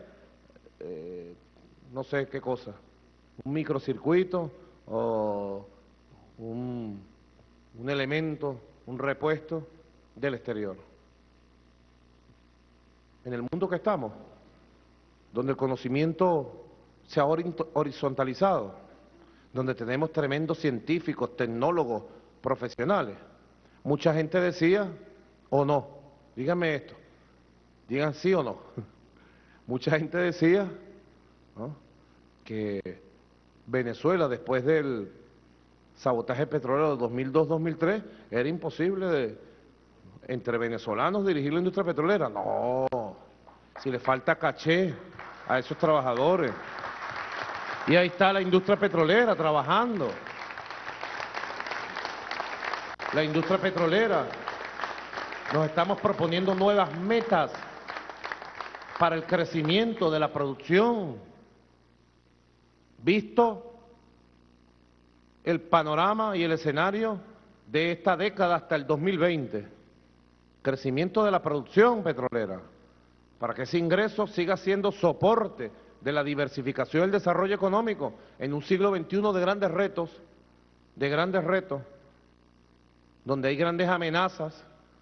no sé qué cosa, un microcircuito o un elemento, un repuesto del exterior. En el mundo que estamos, donde el conocimiento se ha horizontalizado, donde tenemos tremendos científicos, tecnólogos, profesionales, mucha gente decía, o no, díganme esto, digan sí o no, mucha gente decía, ¿no?, que Venezuela, después del sabotaje petrolero de 2002-2003, era imposible entre venezolanos dirigir la industria petrolera. No, si le falta caché a esos trabajadores. Y ahí está la industria petrolera trabajando. La industria petrolera, nos estamos proponiendo nuevas metas para el crecimiento de la producción, visto el panorama y el escenario de esta década hasta el 2020. Crecimiento de la producción petrolera, para que ese ingreso siga siendo soporte de la diversificación y el desarrollo económico en un siglo XXI de grandes retos, donde hay grandes amenazas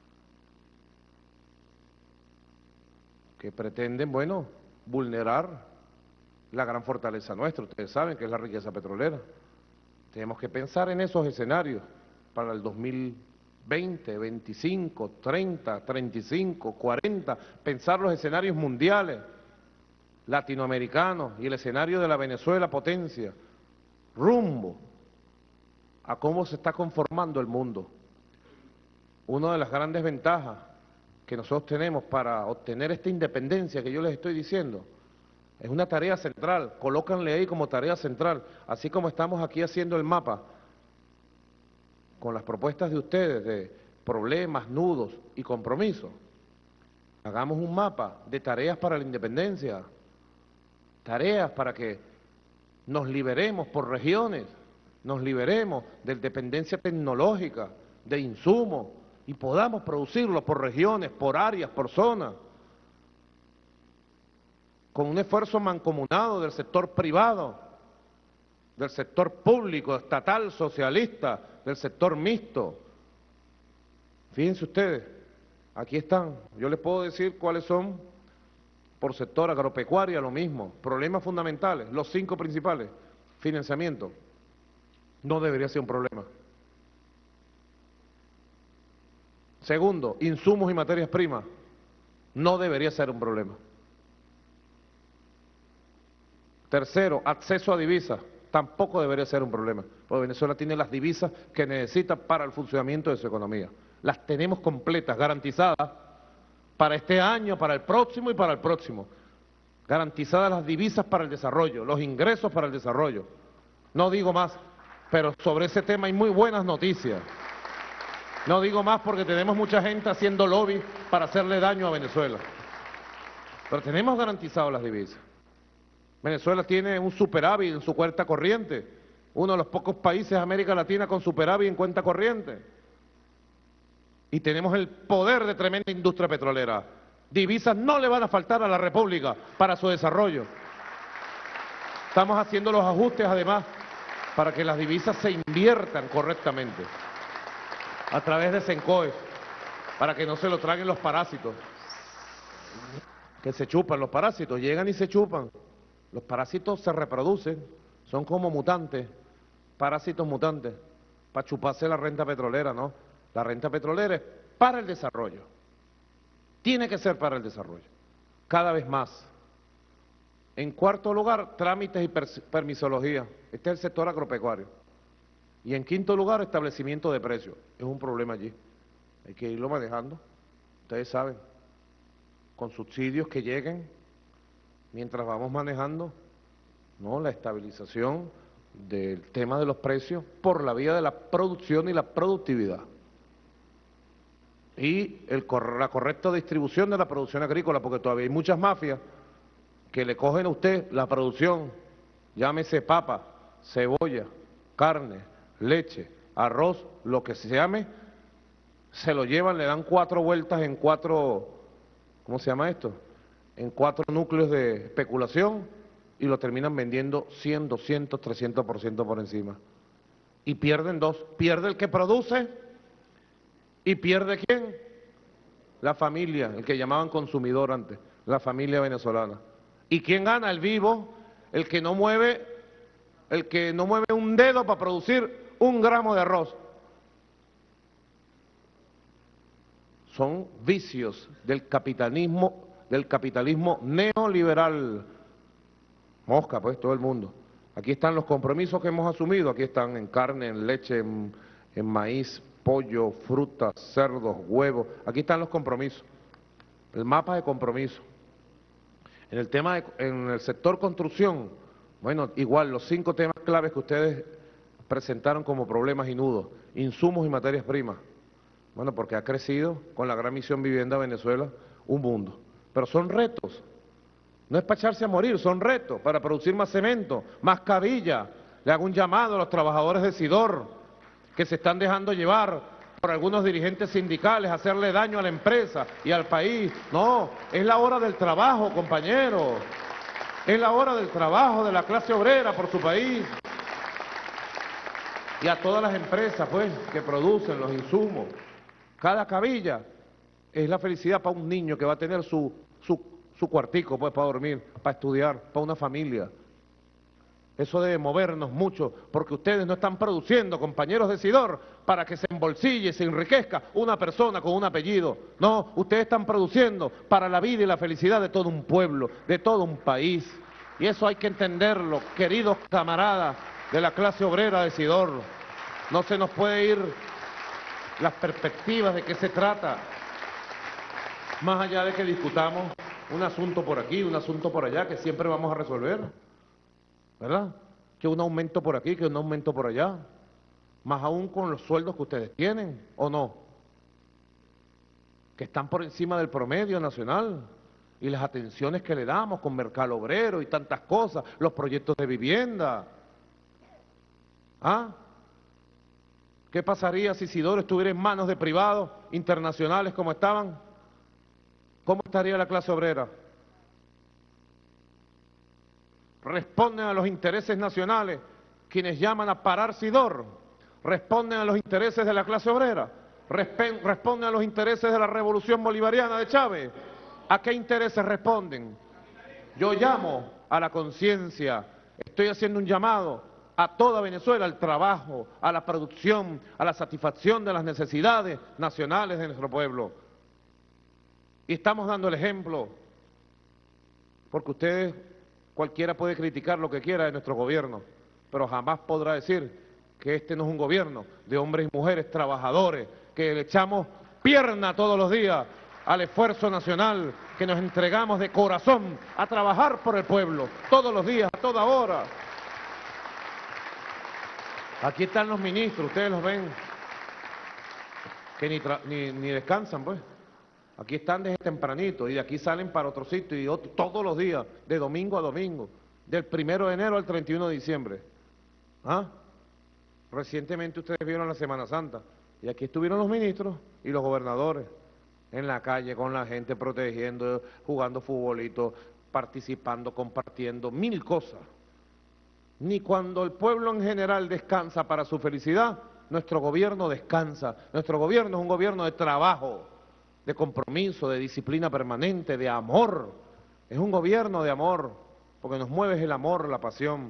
que pretenden, bueno, vulnerar la gran fortaleza nuestra. Ustedes saben que es la riqueza petrolera. Tenemos que pensar en esos escenarios para el 2020, 25, 30, 35, 40, pensar los escenarios mundiales, latinoamericanos y el escenario de la Venezuela potencia, rumbo a cómo se está conformando el mundo. Una de las grandes ventajas que nosotros tenemos para obtener esta independencia que yo les estoy diciendo, es una tarea central, colócanle ahí como tarea central, así como estamos aquí haciendo el mapa, con las propuestas de ustedes de problemas, nudos y compromisos. Hagamos un mapa de tareas para la independencia, tareas para que nos liberemos por regiones, nos liberemos de dependencia tecnológica, de insumos, y podamos producirlo por regiones, por áreas, por zonas, con un esfuerzo mancomunado del sector privado, del sector público, estatal, socialista, del sector mixto. Fíjense ustedes, aquí están, yo les puedo decir cuáles son, por sector agropecuaria lo mismo, problemas fundamentales, los 5 principales, financiamiento, no debería ser un problema. Segundo, insumos y materias primas, no debería ser un problema. Tercero, acceso a divisas, tampoco debería ser un problema, porque Venezuela tiene las divisas que necesita para el funcionamiento de su economía. Las tenemos completas, garantizadas, para este año, para el próximo y para el próximo. Garantizadas las divisas para el desarrollo, los ingresos para el desarrollo. No digo más, pero sobre ese tema hay muy buenas noticias. No digo más porque tenemos mucha gente haciendo lobby para hacerle daño a Venezuela. Pero tenemos garantizadas las divisas. Venezuela tiene un superávit en su cuenta corriente, uno de los pocos países de América Latina con superávit en cuenta corriente. Y tenemos el poder de tremenda industria petrolera. Divisas no le van a faltar a la República para su desarrollo. Estamos haciendo los ajustes además para que las divisas se inviertan correctamente a través de SENCOE, para que no se lo traguen los parásitos, que se chupan los parásitos, llegan y se chupan. Los parásitos se reproducen, son como mutantes, parásitos mutantes, para chuparse la renta petrolera, ¿no? La renta petrolera es para el desarrollo, tiene que ser para el desarrollo, cada vez más. En cuarto lugar, trámites y permisología, este es el sector agropecuario. Y en quinto lugar, establecimiento de precios, es un problema allí, hay que irlo manejando, ustedes saben, con subsidios que lleguen, mientras vamos manejando, ¿no?, la estabilización del tema de los precios por la vía de la producción y la productividad. Y la correcta distribución de la producción agrícola, porque todavía hay muchas mafias que le cogen a usted la producción, llámese papa, cebolla, carne, leche, arroz, lo que se llame, se lo llevan, le dan 4 vueltas en 4, ¿cómo se llama esto?, en 4 núcleos de especulación y lo terminan vendiendo 100, 200, 300% por encima. Y pierden dos, pierde el que produce y pierde ¿quién? La familia, el que llamaban consumidor antes, la familia venezolana. ¿Y quién gana? El vivo, el que no mueve un dedo para producir 1 gramo de arroz. Son vicios del capitalismo neoliberal. Mosca, pues, todo el mundo. Aquí están los compromisos que hemos asumido, aquí están en carne, en leche, en maíz, pollo, frutas, cerdos, huevos, aquí están los compromisos, el mapa de compromiso. En el sector construcción, bueno, igual, los 5 temas claves que ustedes presentaron como problemas y nudos, insumos y materias primas. Bueno, porque ha crecido con la gran misión Vivienda Venezuela un mundo. Pero son retos, no es para echarse a morir, son retos para producir más cemento, más cabilla. Le hago un llamado a los trabajadores de Sidor que se están dejando llevar por algunos dirigentes sindicales, hacerle daño a la empresa y al país. No, es la hora del trabajo, compañeros, es la hora del trabajo de la clase obrera por su país. Y a todas las empresas, pues, que producen los insumos. Cada cabilla es la felicidad para un niño que va a tener su cuartico, pues, para dormir, para estudiar, para una familia. Eso debe movernos mucho, porque ustedes no están produciendo, compañeros de Sidor, para que se embolsille, se enriquezca una persona con un apellido. No, ustedes están produciendo para la vida y la felicidad de todo un pueblo, de todo un país. Y eso hay que entenderlo, queridos camaradas de la clase obrera de Sidor. No se nos puede ir las perspectivas de qué se trata, más allá de que discutamos un asunto por aquí, un asunto por allá, que siempre vamos a resolver, ¿verdad? Que un aumento por aquí, que un aumento por allá, más aún con los sueldos que ustedes tienen, ¿o no? Que están por encima del promedio nacional, y las atenciones que le damos con mercado obrero y tantas cosas, los proyectos de vivienda. ¿Ah? ¿Qué pasaría si Sidor estuviera en manos de privados internacionales como estaban? ¿Cómo estaría la clase obrera? Responden a los intereses nacionales quienes llaman a parar Sidor, responden a los intereses de la clase obrera, responden a los intereses de la revolución bolivariana de Chávez. ¿A qué intereses responden? Yo llamo a la conciencia, estoy haciendo un llamado a toda Venezuela, al trabajo, a la producción, a la satisfacción de las necesidades nacionales de nuestro pueblo. Y estamos dando el ejemplo, porque ustedes, cualquiera puede criticar lo que quiera de nuestro gobierno, pero jamás podrá decir que este no es un gobierno de hombres y mujeres trabajadores, que le echamos pierna todos los días al esfuerzo nacional que nos entregamos de corazón a trabajar por el pueblo, todos los días, a toda hora. Aquí están los ministros, ustedes los ven, que ni descansan, pues. Aquí están desde tempranito y de aquí salen para otro sitio y todos los días, de domingo a domingo, del 1 de enero al 31 de diciembre. ¿Ah? Recientemente ustedes vieron la Semana Santa y aquí estuvieron los ministros y los gobernadores en la calle con la gente, protegiendo, jugando futbolito, participando, compartiendo, mil cosas. Ni cuando el pueblo en general descansa para su felicidad, nuestro gobierno descansa. Nuestro gobierno es un gobierno de trabajo, de compromiso, de disciplina permanente, de amor. Es un gobierno de amor, porque nos mueve el amor, la pasión.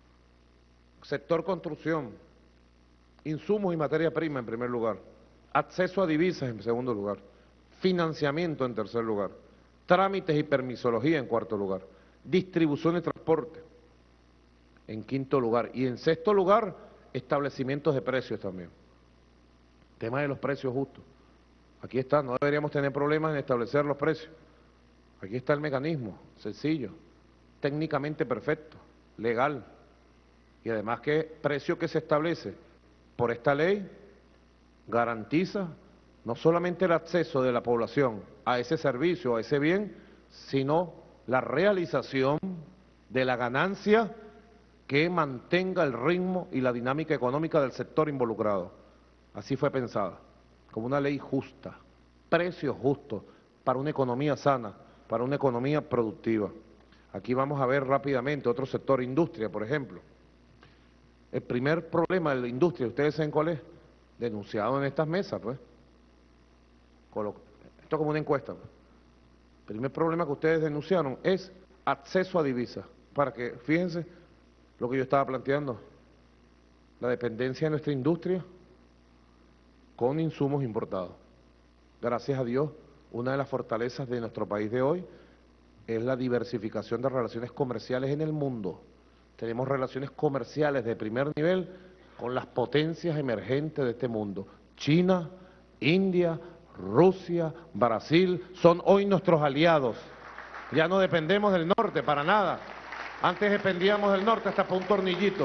Sector construcción, insumos y materia prima en primer lugar, acceso a divisas en segundo lugar, financiamiento en tercer lugar, trámites y permisología en cuarto lugar, distribución y transporte en quinto lugar y en sexto lugar, establecimientos de precios también. Tema de los precios justos. Aquí está, no deberíamos tener problemas en establecer los precios. Aquí está el mecanismo, sencillo, técnicamente perfecto, legal. Y además que precio que se establece por esta ley garantiza no solamente el acceso de la población a ese servicio, a ese bien, sino la realización de la ganancia que mantenga el ritmo y la dinámica económica del sector involucrado. Así fue pensada, como una ley justa, precios justos para una economía sana, para una economía productiva. Aquí vamos a ver rápidamente otro sector, industria, por ejemplo. El primer problema de la industria, ¿ustedes saben cuál es? Denunciado en estas mesas, pues. Esto es como una encuesta, pues. El primer problema que ustedes denunciaron es acceso a divisas. Para que, fíjense lo que yo estaba planteando, la dependencia de nuestra industria con insumos importados. Gracias a Dios, una de las fortalezas de nuestro país de hoy es la diversificación de relaciones comerciales en el mundo. Tenemos relaciones comerciales de primer nivel con las potencias emergentes de este mundo. China, India, Rusia, Brasil, son hoy nuestros aliados. Ya no dependemos del norte para nada. Antes dependíamos del norte hasta por un tornillito.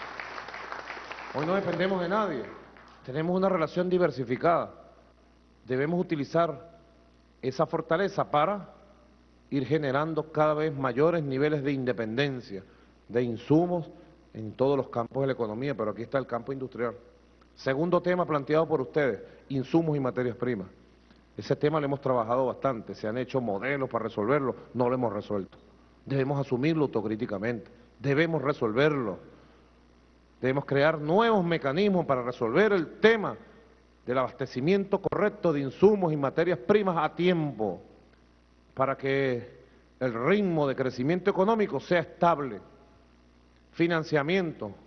Hoy no dependemos de nadie. Tenemos una relación diversificada. Debemos utilizar esa fortaleza para ir generando cada vez mayores niveles de independencia, de insumos en todos los campos de la economía, pero aquí está el campo industrial. Segundo tema planteado por ustedes, insumos y materias primas. Ese tema lo hemos trabajado bastante, se han hecho modelos para resolverlo, no lo hemos resuelto. Debemos asumirlo autocríticamente, debemos resolverlo. Debemos crear nuevos mecanismos para resolver el tema del abastecimiento correcto de insumos y materias primas a tiempo, para que el ritmo de crecimiento económico sea estable. Financiamiento,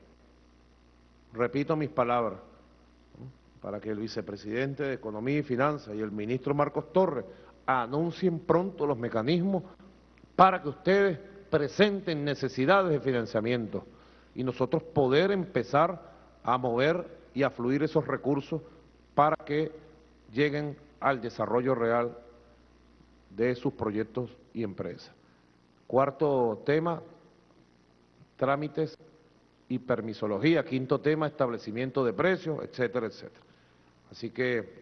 repito mis palabras, para que el vicepresidente de Economía y Finanzas y el ministro Marcos Torres anuncien pronto los mecanismos para que ustedes presenten necesidades de financiamiento y nosotros poder empezar a mover y a fluir esos recursos para que lleguen al desarrollo real de sus proyectos y empresas. Cuarto tema, trámites y permisología. Quinto tema, establecimiento de precios, etcétera, etcétera. Así que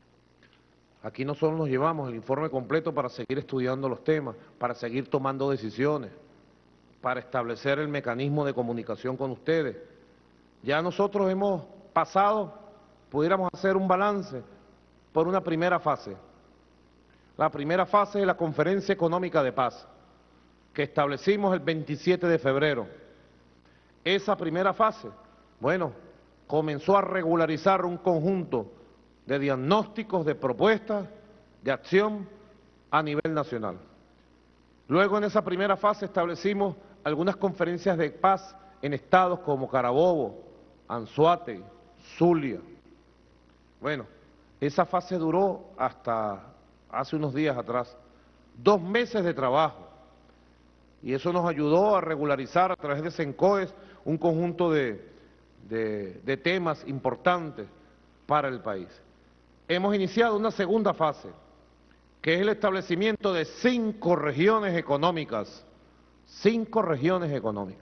aquí nosotros nos llevamos el informe completo para seguir estudiando los temas, para seguir tomando decisiones, para establecer el mecanismo de comunicación con ustedes. Ya nosotros hemos pasado, pudiéramos hacer un balance por una primera fase. La primera fase de la Conferencia Económica de Paz, que establecimos el 27 de febrero. Esa primera fase, bueno, comenzó a regularizar un conjunto de diagnósticos, de propuestas, de acción a nivel nacional. Luego en esa primera fase establecimos algunas conferencias de paz en estados como Carabobo, Anzoátegui, Zulia. Bueno, esa fase duró hasta hace unos días atrás, 2 meses de trabajo, y eso nos ayudó a regularizar a través de CENCOES un conjunto de temas importantes para el país. Hemos iniciado una segunda fase que es el establecimiento de 5 regiones económicas, 5 regiones económicas,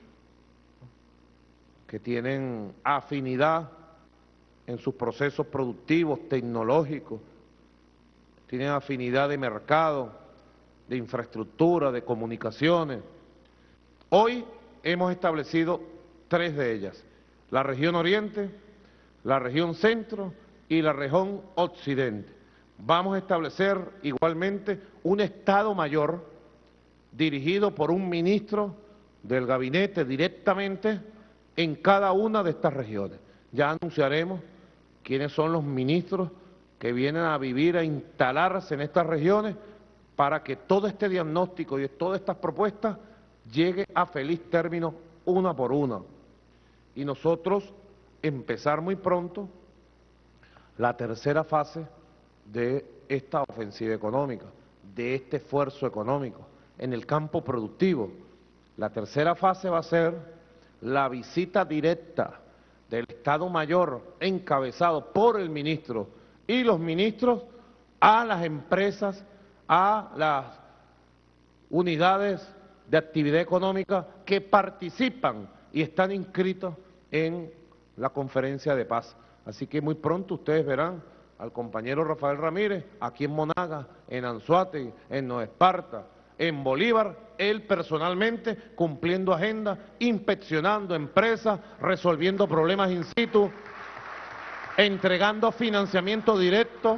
que tienen afinidad en sus procesos productivos, tecnológicos, tienen afinidad de mercado, de infraestructura, de comunicaciones. Hoy hemos establecido 3 de ellas, la región Oriente, la región Centro y la región Occidente. Vamos a establecer igualmente un Estado Mayor dirigido por un ministro del gabinete directamente en cada una de estas regiones. Ya anunciaremos quiénes son los ministros que vienen a vivir, a instalarse en estas regiones para que todo este diagnóstico y todas estas propuestas llegue a feliz término una por una. Y nosotros empezar muy pronto la tercera fase de esta ofensiva económica, de este esfuerzo económico en el campo productivo. La tercera fase va a ser la visita directa del Estado Mayor encabezado por el ministro y los ministros a las empresas, a las unidades de actividad económica que participan y están inscritos en la conferencia de paz. Así que muy pronto ustedes verán al compañero Rafael Ramírez aquí en Monagas, en Anzoátegui, en Nueva Esparta, en Bolívar, él personalmente cumpliendo agenda, inspeccionando empresas, resolviendo problemas in situ, entregando financiamiento directo,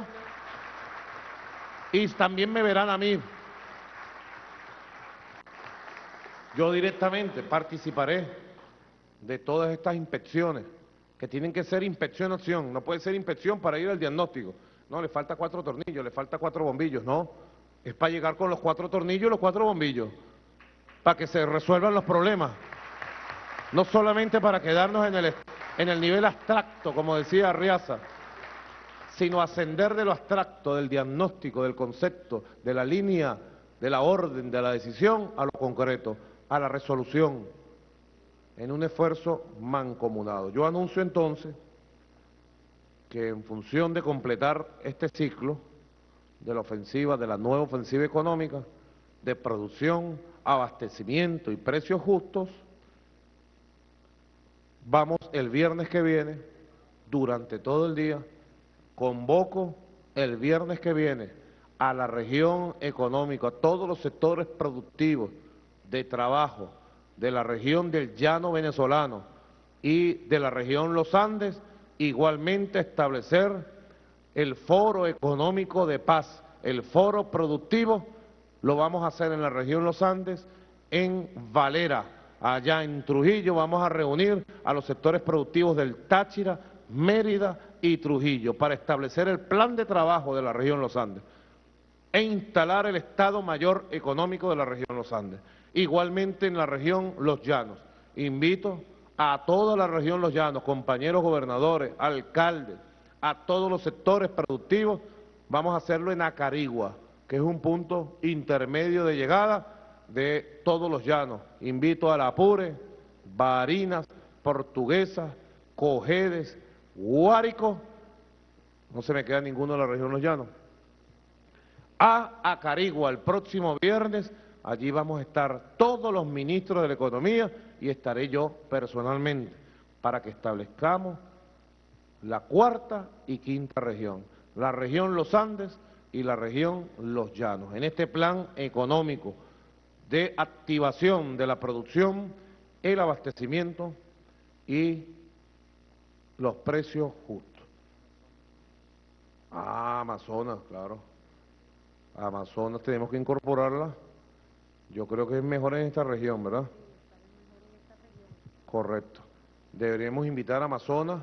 y también me verán a mí. Yo directamente participaré de todas estas inspecciones, que tienen que ser inspección-acción, no puede ser inspección para ir al diagnóstico. No, le falta 4 tornillos, le falta 4 bombillos, no. Es para llegar con los 4 tornillos y los 4 bombillos, para que se resuelvan los problemas. No solamente para quedarnos en el nivel abstracto, como decía Arriaza, sino ascender de lo abstracto, del diagnóstico, del concepto, de la línea, de la orden, de la decisión, a lo concreto, a la resolución, en un esfuerzo mancomunado. Yo anuncio entonces que en función de completar este ciclo de la ofensiva, de la nueva ofensiva económica, de producción, abastecimiento y precios justos, vamos el viernes que viene, durante todo el día, convoco el viernes que viene a la región económica, a todos los sectores productivos de trabajo de la región del Llano venezolano y de la región Los Andes, igualmente establecer el foro económico de paz, el foro productivo, lo vamos a hacer en la región Los Andes, en Valera, allá en Trujillo. Vamos a reunir a los sectores productivos del Táchira, Mérida y Trujillo para establecer el plan de trabajo de la región Los Andes e instalar el Estado Mayor Económico de la región Los Andes. Igualmente en la región Los Llanos. Invito a toda la región Los Llanos, compañeros gobernadores, alcaldes, a todos los sectores productivos. Vamos a hacerlo en Acarigua, que es un punto intermedio de llegada de todos los llanos. Invito a La Apure, Barinas, Portuguesa, Cojedes, Guárico, no se me queda ninguno de la región Los Llanos, a Acarigua el próximo viernes. Allí vamos a estar todos los ministros de la economía y estaré yo personalmente para que establezcamos la cuarta y quinta región, la región Los Andes y la región Los Llanos, en este plan económico de activación de la producción, el abastecimiento y los precios justos. Amazonas, claro. Amazonas tenemos que incorporarla. Yo creo que es mejor en esta región, ¿verdad? Correcto. Deberíamos invitar a Amazonas,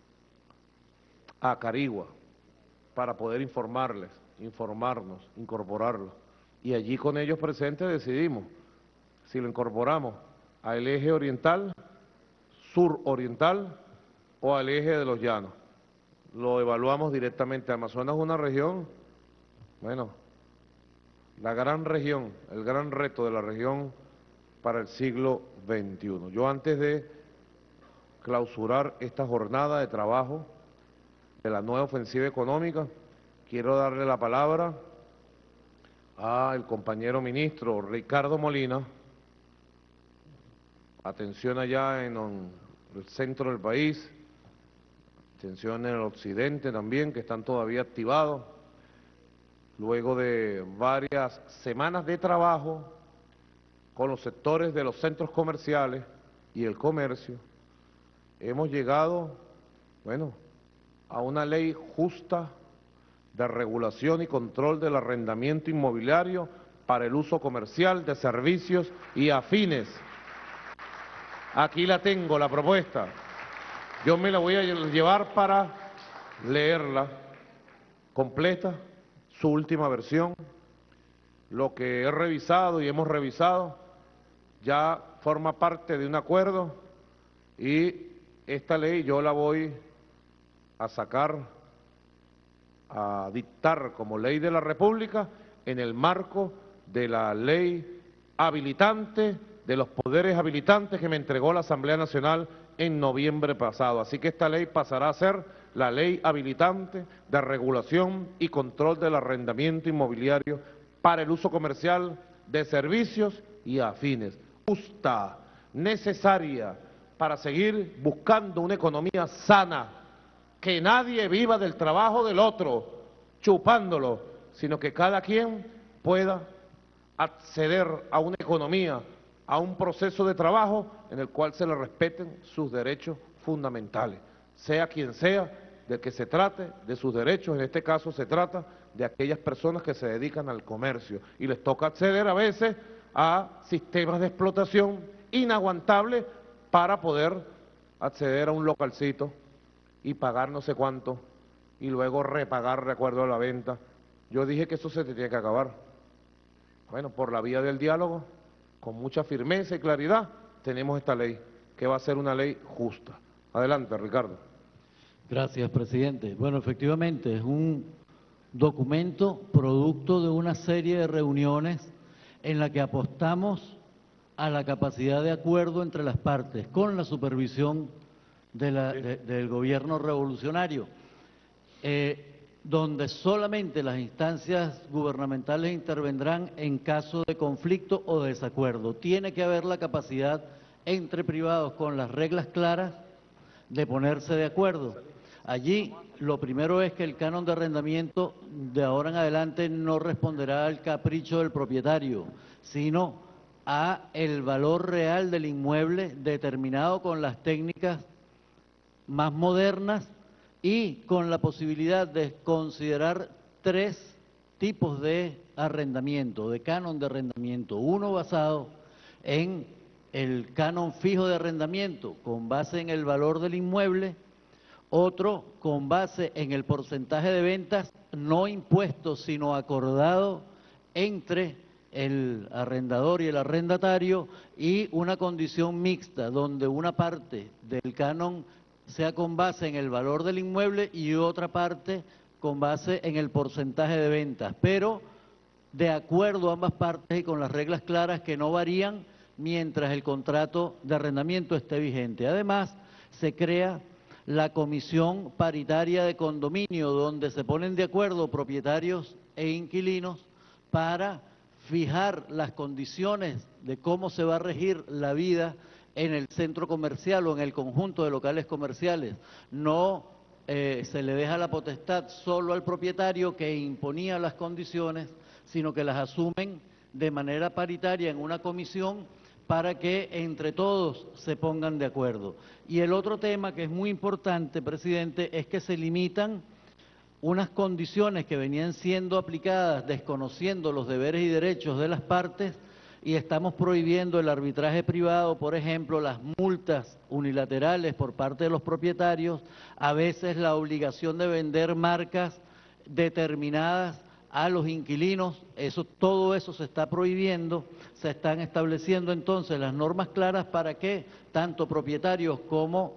a Acarigua, para poder informarnos, incorporarlos. Y allí con ellos presentes decidimos si lo incorporamos al eje oriental, suroriental o al eje de los llanos. Lo evaluamos directamente. Amazonas es una región, bueno, la gran región, el gran reto de la región para el siglo XXI. Yo antes de clausurar esta jornada de trabajo de la nueva ofensiva económica, quiero darle la palabra al compañero ministro Ricardo Molina, atención allá en el centro del país, atención en el occidente también, que están todavía activados, luego de varias semanas de trabajo con los sectores de los centros comerciales y el comercio, hemos llegado, bueno, a una ley justa de regulación y control del arrendamiento inmobiliario para el uso comercial de servicios y afines. Aquí la tengo, la propuesta. Yo me la voy a llevar para leerla completa, su última versión. Lo que he revisado y hemos revisado ya forma parte de un acuerdo y esta ley yo la voy a sacar, a dictar como ley de la República en el marco de la ley habilitante, de los poderes habilitantes que me entregó la Asamblea Nacional en noviembre pasado. Así que esta ley pasará a ser la ley habilitante de regulación y control del arrendamiento inmobiliario para el uso comercial de servicios y afines. Justa, necesaria, para seguir buscando una economía sana, que nadie viva del trabajo del otro, chupándolo, sino que cada quien pueda acceder a una economía, a un proceso de trabajo en el cual se le respeten sus derechos fundamentales, sea quien sea, de que se trate de sus derechos. En este caso se trata de aquellas personas que se dedican al comercio y les toca acceder a veces a sistemas de explotación inaguantables para poder acceder a un localcito y pagar no sé cuánto y luego repagar de acuerdo a la venta. Yo dije que eso se tenía que acabar. Bueno, por la vía del diálogo, con mucha firmeza y claridad, tenemos esta ley, que va a ser una ley justa. Adelante, Ricardo. Gracias, presidente. Bueno, efectivamente, es un documento producto de una serie de reuniones en la que apostamos a la capacidad de acuerdo entre las partes, con la supervisión del gobierno revolucionario, donde solamente las instancias gubernamentales intervendrán en caso de conflicto o desacuerdo. Tiene que haber la capacidad entre privados con las reglas claras de ponerse de acuerdo. Allí lo primero es que el canon de arrendamiento de ahora en adelante no responderá al capricho del propietario, sino a el valor real del inmueble determinado con las técnicas más modernas y con la posibilidad de considerar 3 tipos de arrendamiento, de canon de arrendamiento. Uno basado en el canon fijo de arrendamiento, con base en el valor del inmueble; otro con base en el porcentaje de ventas, no impuesto, sino acordado entre el arrendador y el arrendatario; y una condición mixta, donde una parte del canon sea con base en el valor del inmueble y otra parte con base en el porcentaje de ventas, pero de acuerdo a ambas partes y con las reglas claras que no varían mientras el contrato de arrendamiento esté vigente. Además, se crea la comisión paritaria de condominio, donde se ponen de acuerdo propietarios e inquilinos para fijar las condiciones de cómo se va a regir la vida en el centro comercial o en el conjunto de locales comerciales. No se le deja la potestad solo al propietario que imponía las condiciones, sino que las asumen de manera paritaria en una comisión para que entre todos se pongan de acuerdo. Y el otro tema que es muy importante, presidente, es que se limitan unas condiciones que venían siendo aplicadas desconociendo los deberes y derechos de las partes, y estamos prohibiendo el arbitraje privado, por ejemplo, las multas unilaterales por parte de los propietarios, a veces la obligación de vender marcas determinadas a los inquilinos. Todo eso se está prohibiendo. Se están estableciendo entonces las normas claras para que tanto propietarios como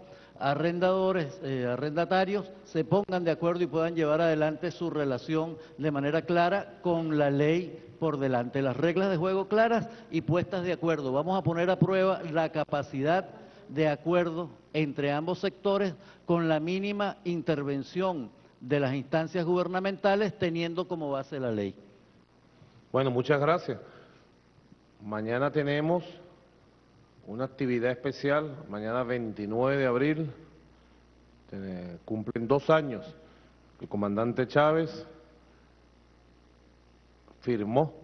arrendatarios se pongan de acuerdo y puedan llevar adelante su relación de manera clara con la ley por delante. Las reglas de juego claras y puestas de acuerdo. Vamos a poner a prueba la capacidad de acuerdo entre ambos sectores con la mínima intervención de las instancias gubernamentales, teniendo como base la ley. Bueno, muchas gracias. Mañana tenemos una actividad especial, mañana 29 de abril, cumplen 2 años. El comandante Chávez firmó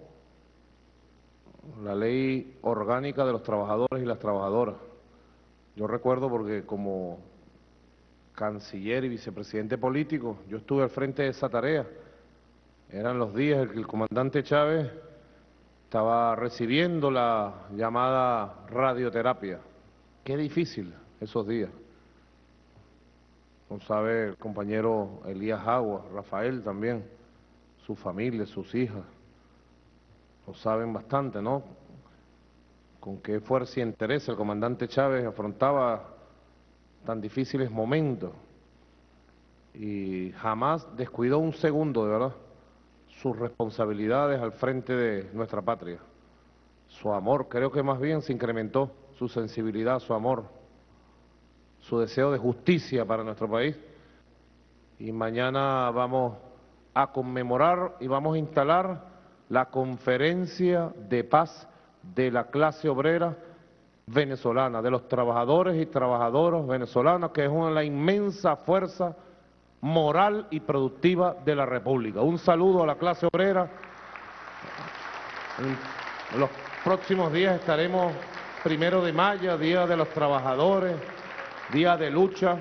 la ley orgánica de los trabajadores y las trabajadoras. Yo recuerdo porque como canciller y vicepresidente político, yo estuve al frente de esa tarea. Eran los días en que el comandante Chávez estaba recibiendo la llamada radioterapia. Qué difícil esos días. Como sabe el compañero Elías Agua, Rafael también, su familia, sus hijas, lo saben bastante, ¿no? Con qué fuerza y interés el comandante Chávez afrontaba tan difíciles momentos y jamás descuidó un segundo, de verdad, sus responsabilidades al frente de nuestra patria. Su amor, creo que más bien se incrementó, su sensibilidad, su amor, su deseo de justicia para nuestro país. Y mañana vamos a conmemorar y vamos a instalar la conferencia de paz de la clase obrera venezolana, de los trabajadores y trabajadoras venezolanas, que es la inmensa fuerza moral y productiva de la República. Un saludo a la clase obrera. En los próximos días estaremos 1 de mayo, Día de los Trabajadores, Día de lucha.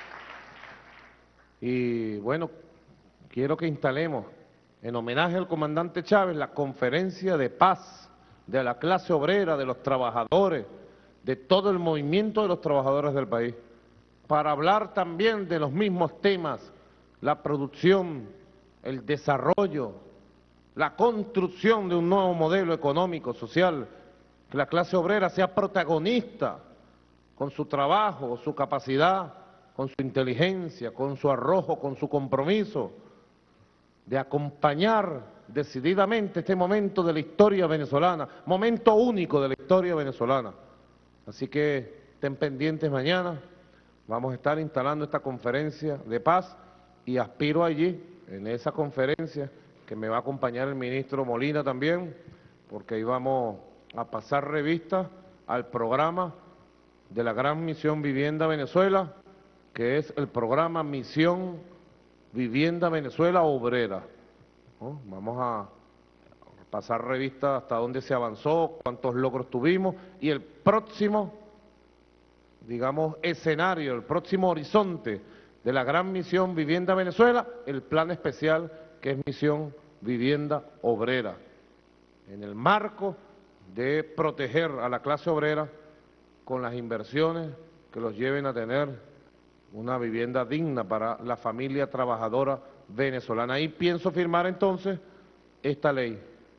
Y bueno, quiero que instalemos, en homenaje al comandante Chávez, la conferencia de paz de la clase obrera, de los trabajadores, de todo el movimiento de los trabajadores del país, para hablar también de los mismos temas, la producción, el desarrollo, la construcción de un nuevo modelo económico, social, que la clase obrera sea protagonista con su trabajo, su capacidad, con su inteligencia, con su arrojo, con su compromiso, de acompañar decididamente este momento de la historia venezolana, momento único de la historia venezolana. Así que estén pendientes mañana, vamos a estar instalando esta conferencia de paz y aspiro allí, en esa conferencia, que me va a acompañar el ministro Molina también, porque ahí vamos a pasar revista al programa de la Gran Misión Vivienda Venezuela, que es el programa Misión Vivienda Venezuela Obrera, ¿no? Vamos a pasar revista hasta dónde se avanzó, cuántos logros tuvimos y el próximo, digamos, escenario, el próximo horizonte de la Gran Misión Vivienda Venezuela, el plan especial que es Misión Vivienda Obrera, en el marco de proteger a la clase obrera con las inversiones que los lleven a tener una vivienda digna para la familia trabajadora venezolana. Ahí pienso firmar entonces esta ley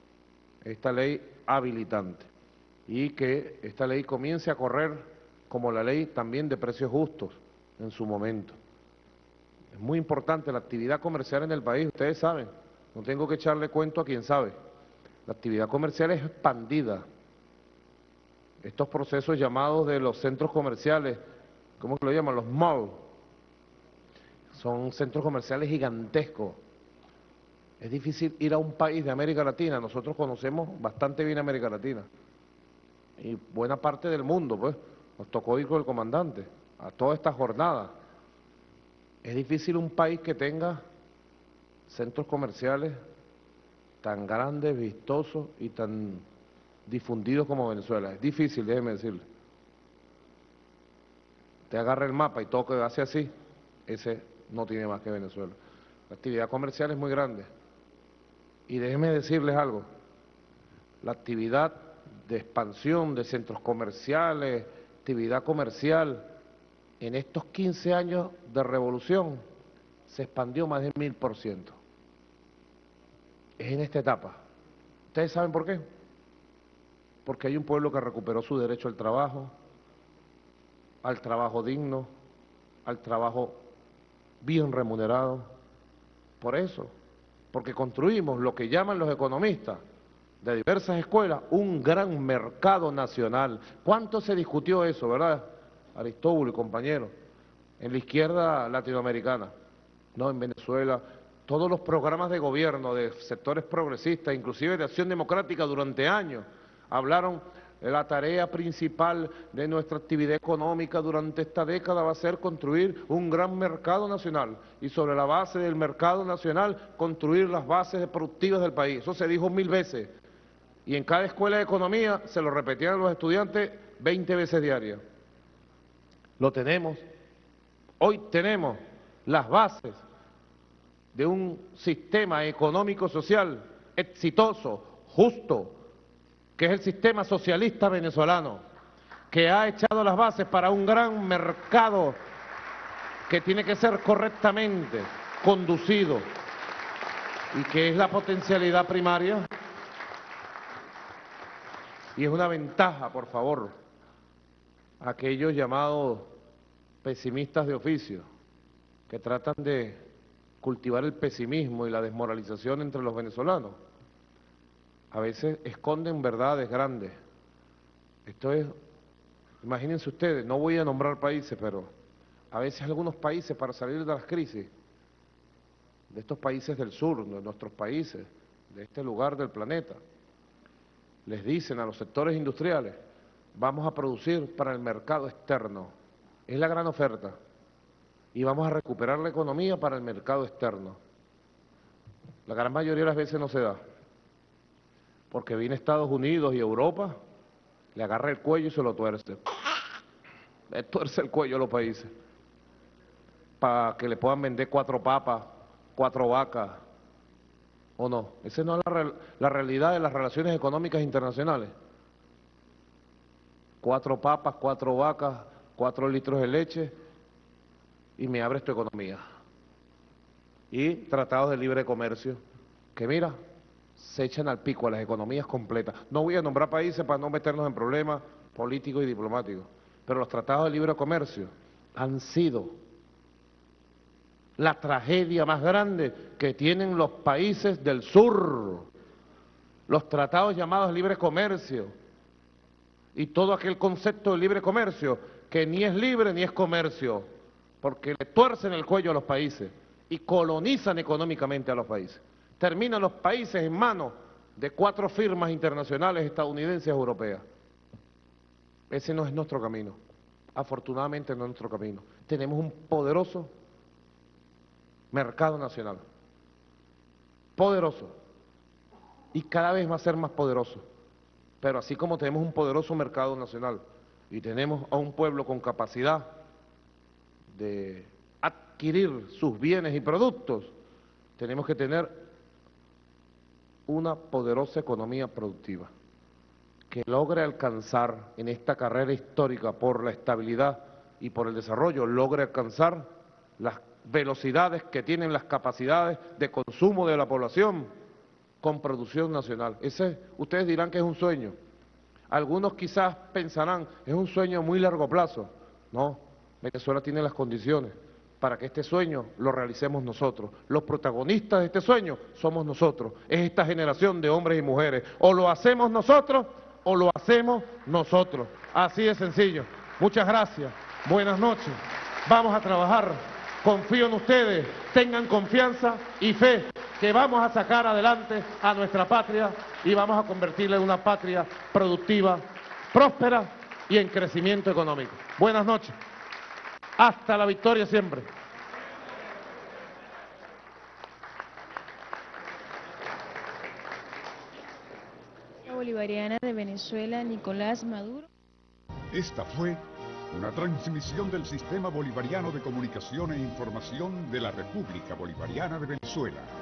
habilitante, y que esta ley comience a correr como la ley también de precios justos en su momento. Es muy importante la actividad comercial en el país, ustedes saben, no tengo que echarle cuento a quien sabe. La actividad comercial es expandida. Estos procesos llamados de los centros comerciales, ¿cómo que lo llaman? Los malls. Son centros comerciales gigantescos. Es difícil ir a un país de América Latina, nosotros conocemos bastante bien América Latina. Y buena parte del mundo, pues, nos tocó ir con el comandante a toda esta jornada. Es difícil un país que tenga centros comerciales tan grandes, vistosos y tan difundidos como Venezuela. Es difícil, déjeme decirle. Te agarra el mapa y todo que hace así, ese no tiene más que Venezuela. La actividad comercial es muy grande. Y déjenme decirles algo, la actividad de expansión de centros comerciales, actividad comercial, en estos 15 años de revolución se expandió más del 1000%. Es en esta etapa. ¿Ustedes saben por qué? Porque hay un pueblo que recuperó su derecho al trabajo digno, al trabajo bien remunerado. Por eso, porque construimos lo que llaman los economistas de diversas escuelas, un gran mercado nacional. ¿Cuánto se discutió eso, verdad, Aristóbulo y compañeros, en la izquierda latinoamericana? No, en Venezuela todos los programas de gobierno de sectores progresistas, inclusive de Acción Democrática durante años, hablaron de la tarea principal de nuestra actividad económica durante esta década va a ser construir un gran mercado nacional y sobre la base del mercado nacional construir las bases productivas del país. Eso se dijo 1000 veces y en cada escuela de economía se lo repetían los estudiantes 20 veces diarias. Lo tenemos. Hoy tenemos las bases de un sistema económico-social exitoso, justo, que es el sistema socialista venezolano, que ha echado las bases para un gran mercado que tiene que ser correctamente conducido y que es la potencialidad primaria. Y es una ventaja, por favor, aquellos llamados pesimistas de oficio, que tratan de cultivar el pesimismo y la desmoralización entre los venezolanos. A veces esconden verdades grandes. Esto es, imagínense ustedes, no voy a nombrar países, pero a veces algunos países para salir de las crisis, de estos países del sur, de nuestros países, de este lugar del planeta, les dicen a los sectores industriales, vamos a producir para el mercado externo. Es la gran oferta. Y vamos a recuperar la economía para el mercado externo. La gran mayoría de las veces no se da. Porque viene Estados Unidos y Europa, le agarra el cuello y se lo tuerce. Le tuerce el cuello a los países. Para que le puedan vender 4 papas, 4 vacas. ¿O no? Esa no es la realidad de las relaciones económicas internacionales. 4 papas, 4 vacas, 4 litros de leche y me abres tu economía. Y tratados de libre comercio, que mira, se echan al pico a las economías completas. No voy a nombrar países para no meternos en problemas políticos y diplomáticos, pero los tratados de libre comercio han sido la tragedia más grande que tienen los países del sur. Los tratados llamados libre comercio y todo aquel concepto de libre comercio que ni es libre ni es comercio, porque le tuercen el cuello a los países y colonizan económicamente a los países. Terminan los países en manos de 4 firmas internacionales estadounidenses y europeas. Ese no es nuestro camino. Afortunadamente no es nuestro camino. Tenemos un poderoso mercado nacional. Poderoso. Y cada vez va a ser más poderoso. Pero así como tenemos un poderoso mercado nacional y tenemos a un pueblo con capacidad de adquirir sus bienes y productos, tenemos que tener una poderosa economía productiva que logre alcanzar en esta carrera histórica por la estabilidad y por el desarrollo, logre alcanzar las velocidades que tienen las capacidades de consumo de la población con producción nacional. Ese, ustedes dirán que es un sueño. Algunos quizás pensarán, es un sueño a muy largo plazo. No, Venezuela tiene las condiciones para que este sueño lo realicemos nosotros. Los protagonistas de este sueño somos nosotros, es esta generación de hombres y mujeres. O lo hacemos nosotros o lo hacemos nosotros. Así de sencillo. Muchas gracias, buenas noches. Vamos a trabajar, confío en ustedes, tengan confianza y fe que vamos a sacar adelante a nuestra patria y vamos a convertirla en una patria productiva, próspera y en crecimiento económico. Buenas noches. Hasta la victoria siempre. Bolivariana de Venezuela, Nicolás Maduro. Esta fue una transmisión del Sistema Bolivariano de Comunicación e Información de la República Bolivariana de Venezuela.